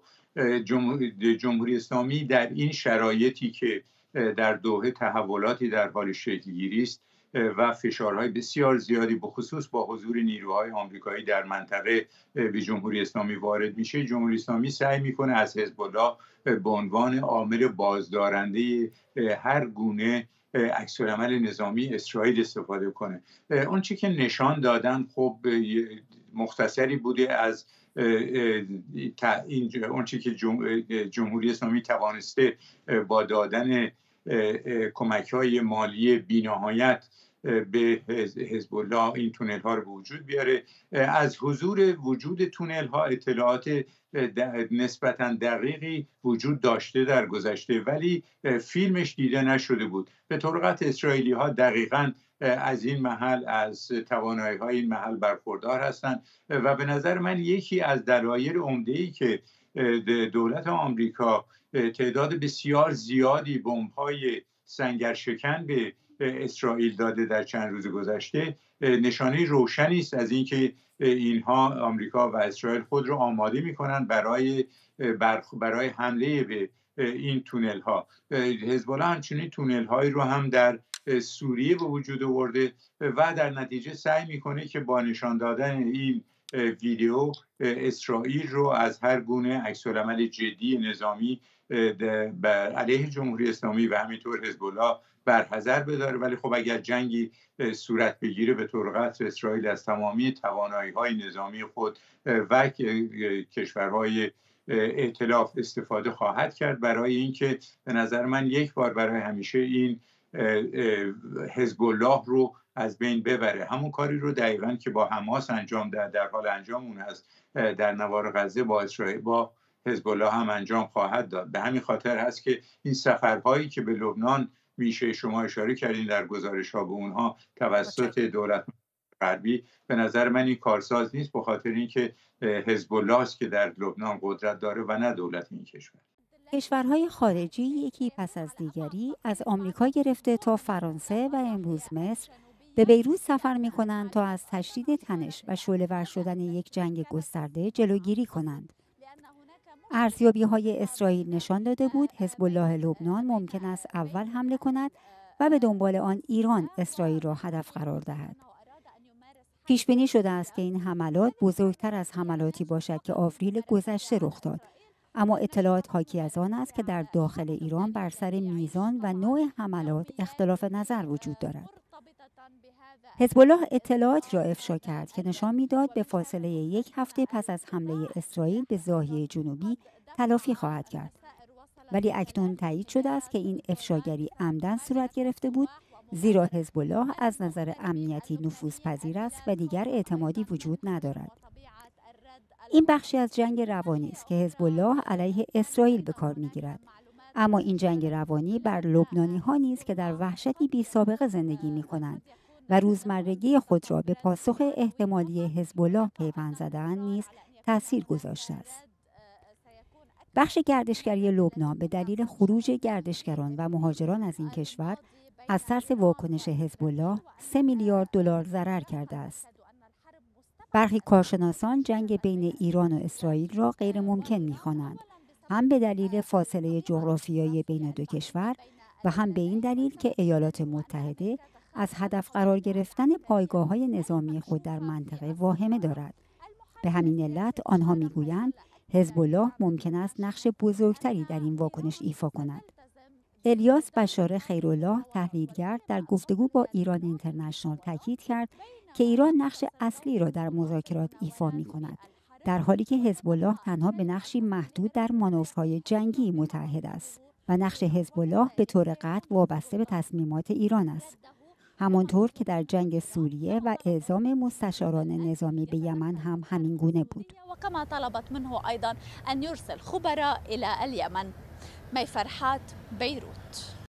جمهوری اسلامی در این شرایطی که در دوحه تحولاتی در حال شکل‌گیری است و فشارهای بسیار زیادی به خصوص با حضور نیروهای آمریکایی در منطقه به جمهوری اسلامی وارد میشه، جمهوری اسلامی سعی میکنه از حزب الله به عنوان عامل بازدارنده هر گونه عکس‌العمل نظامی اسرائیل استفاده کنه. اون چی که نشان دادن خب مختصری بوده از اون چی که جمهوری اسلامی توانسته با دادن کمک‌های مالی بی‌نهایت به حزب الله این تونل ها رو به وجود بیاره. از حضور وجود تونل ها اطلاعات نسبتاً دقیقی وجود داشته در گذشته، ولی فیلمش دیده نشده بود. به طور قطع اسرائیلی ها دقیقاً از این محل، از توانایی های این محل برخوردار هستند و به نظر من یکی از دلایل عمده‌ای که دولت آمریکا تعداد بسیار زیادی بمب‌های سنگرشکن به اسرائیل داده در چند روز گذشته نشانه روشنی است از اینکه اینها آمریکا و اسرائیل خود را آماده می‌کنند برای برای حمله به این تونل ها. حزب الله همچنین تونل هایی رو هم در سوریه به وجود آورده و در نتیجه سعی میکنه که با نشان دادن این ویدیو اسرائیل رو از هر گونه عکس‌العمل جدی نظامی بر علیه جمهوری اسلامی و همینطور حزب الله برحذر بداره. ولی خب اگر جنگی صورت بگیره به طور قطع اسرائیل از تمامی توانایی‌های نظامی خود و کشورهای ائتلاف استفاده خواهد کرد برای اینکه به نظر من یک بار برای همیشه این حزب الله رو از بین ببره. همون کاری رو دقیقاً که با حماس انجام داد، در حال انجام اون هست در نوار غزه، با اسرائیل با حزب الله هم انجام خواهد داد. به همین خاطر هست که این سفرهایی که به لبنان میشه شما اشاره کردین در گزارش ها به اونها توسط دولت غربی، به نظر من این کارساز نیست، به خاطر اینکه حزب الله است که در لبنان قدرت داره و نه دولت این کشور. کشورهای خارجی یکی پس از دیگری از آمریکا گرفته تا فرانسه و امروز مصر به بیروت سفر می کنند تا از تشدید تنش و شعله‌ور شدن یک جنگ گسترده جلوگیری کنند. ارزیابی های اسرائیل نشان داده بود حزب الله لبنان ممکن است اول حمله کند و به دنبال آن ایران اسرائیل را هدف قرار دهد. پیش بینی شده است که این حملات بزرگتر از حملاتی باشد که آوریل گذشته رخ داد، اما اطلاعات حاکی از آن است که در داخل ایران بر سر میزان و نوع حملات اختلاف نظر وجود دارد. حزب الله اطلاعات را افشا کرد که نشان می‌داد به فاصله یک هفته پس از حمله اسرائیل به ضاحیه جنوبی تلافی خواهد کرد. ولی اکنون تایید شده است که این افشاگری عمدن صورت گرفته بود، زیرا حزب الله از نظر امنیتی نفوذپذیر است و دیگر اعتمادی وجود ندارد. این بخشی از جنگ روانی است که حزب الله علیه اسرائیل به کار می‌گیرد. اما این جنگ روانی بر لبنانی‌ها نیز که در وحشتی بی سابقه زندگی می‌کنند و روزمرگی خود را به پاسخ احتمالی حزب الله پیوند زده‌اند نیز تأثیر گذاشته است. بخش گردشگری لبنان به دلیل خروج گردشگران و مهاجران از این کشور از ترس واکنش حزب الله سه میلیارد دلار ضرر کرده است. برخی کارشناسان جنگ بین ایران و اسرائیل را غیر ممکن می‌خوانند، هم به دلیل فاصله جغرافیایی بین دو کشور و هم به این دلیل که ایالات متحده از هدف قرار گرفتن پایگاه‌های نظامی خود در منطقه واهمه دارد. به همین علت آنها می‌گویند حزب الله ممکن است نقش بزرگتری در این واکنش ایفا کند. الیاس بشار خیرالله تحلیلگر در گفتگو با ایران اینترنشنال تاکید کرد که ایران نقش اصلی را در مذاکرات ایفا می‌کند، در حالی که حزب الله تنها به نقشی محدود در مانورهای جنگی متعهد است و نقش حزب الله به طور قطع وابسته به تصمیمات ایران است، همانطور که در جنگ سوریه و اعزام مستشاران نظامی به یمن هم همین گونه بود. و کما طلبت منه ایضا ان یرسل خبراء الى الیمن. می فرحات، بیروت.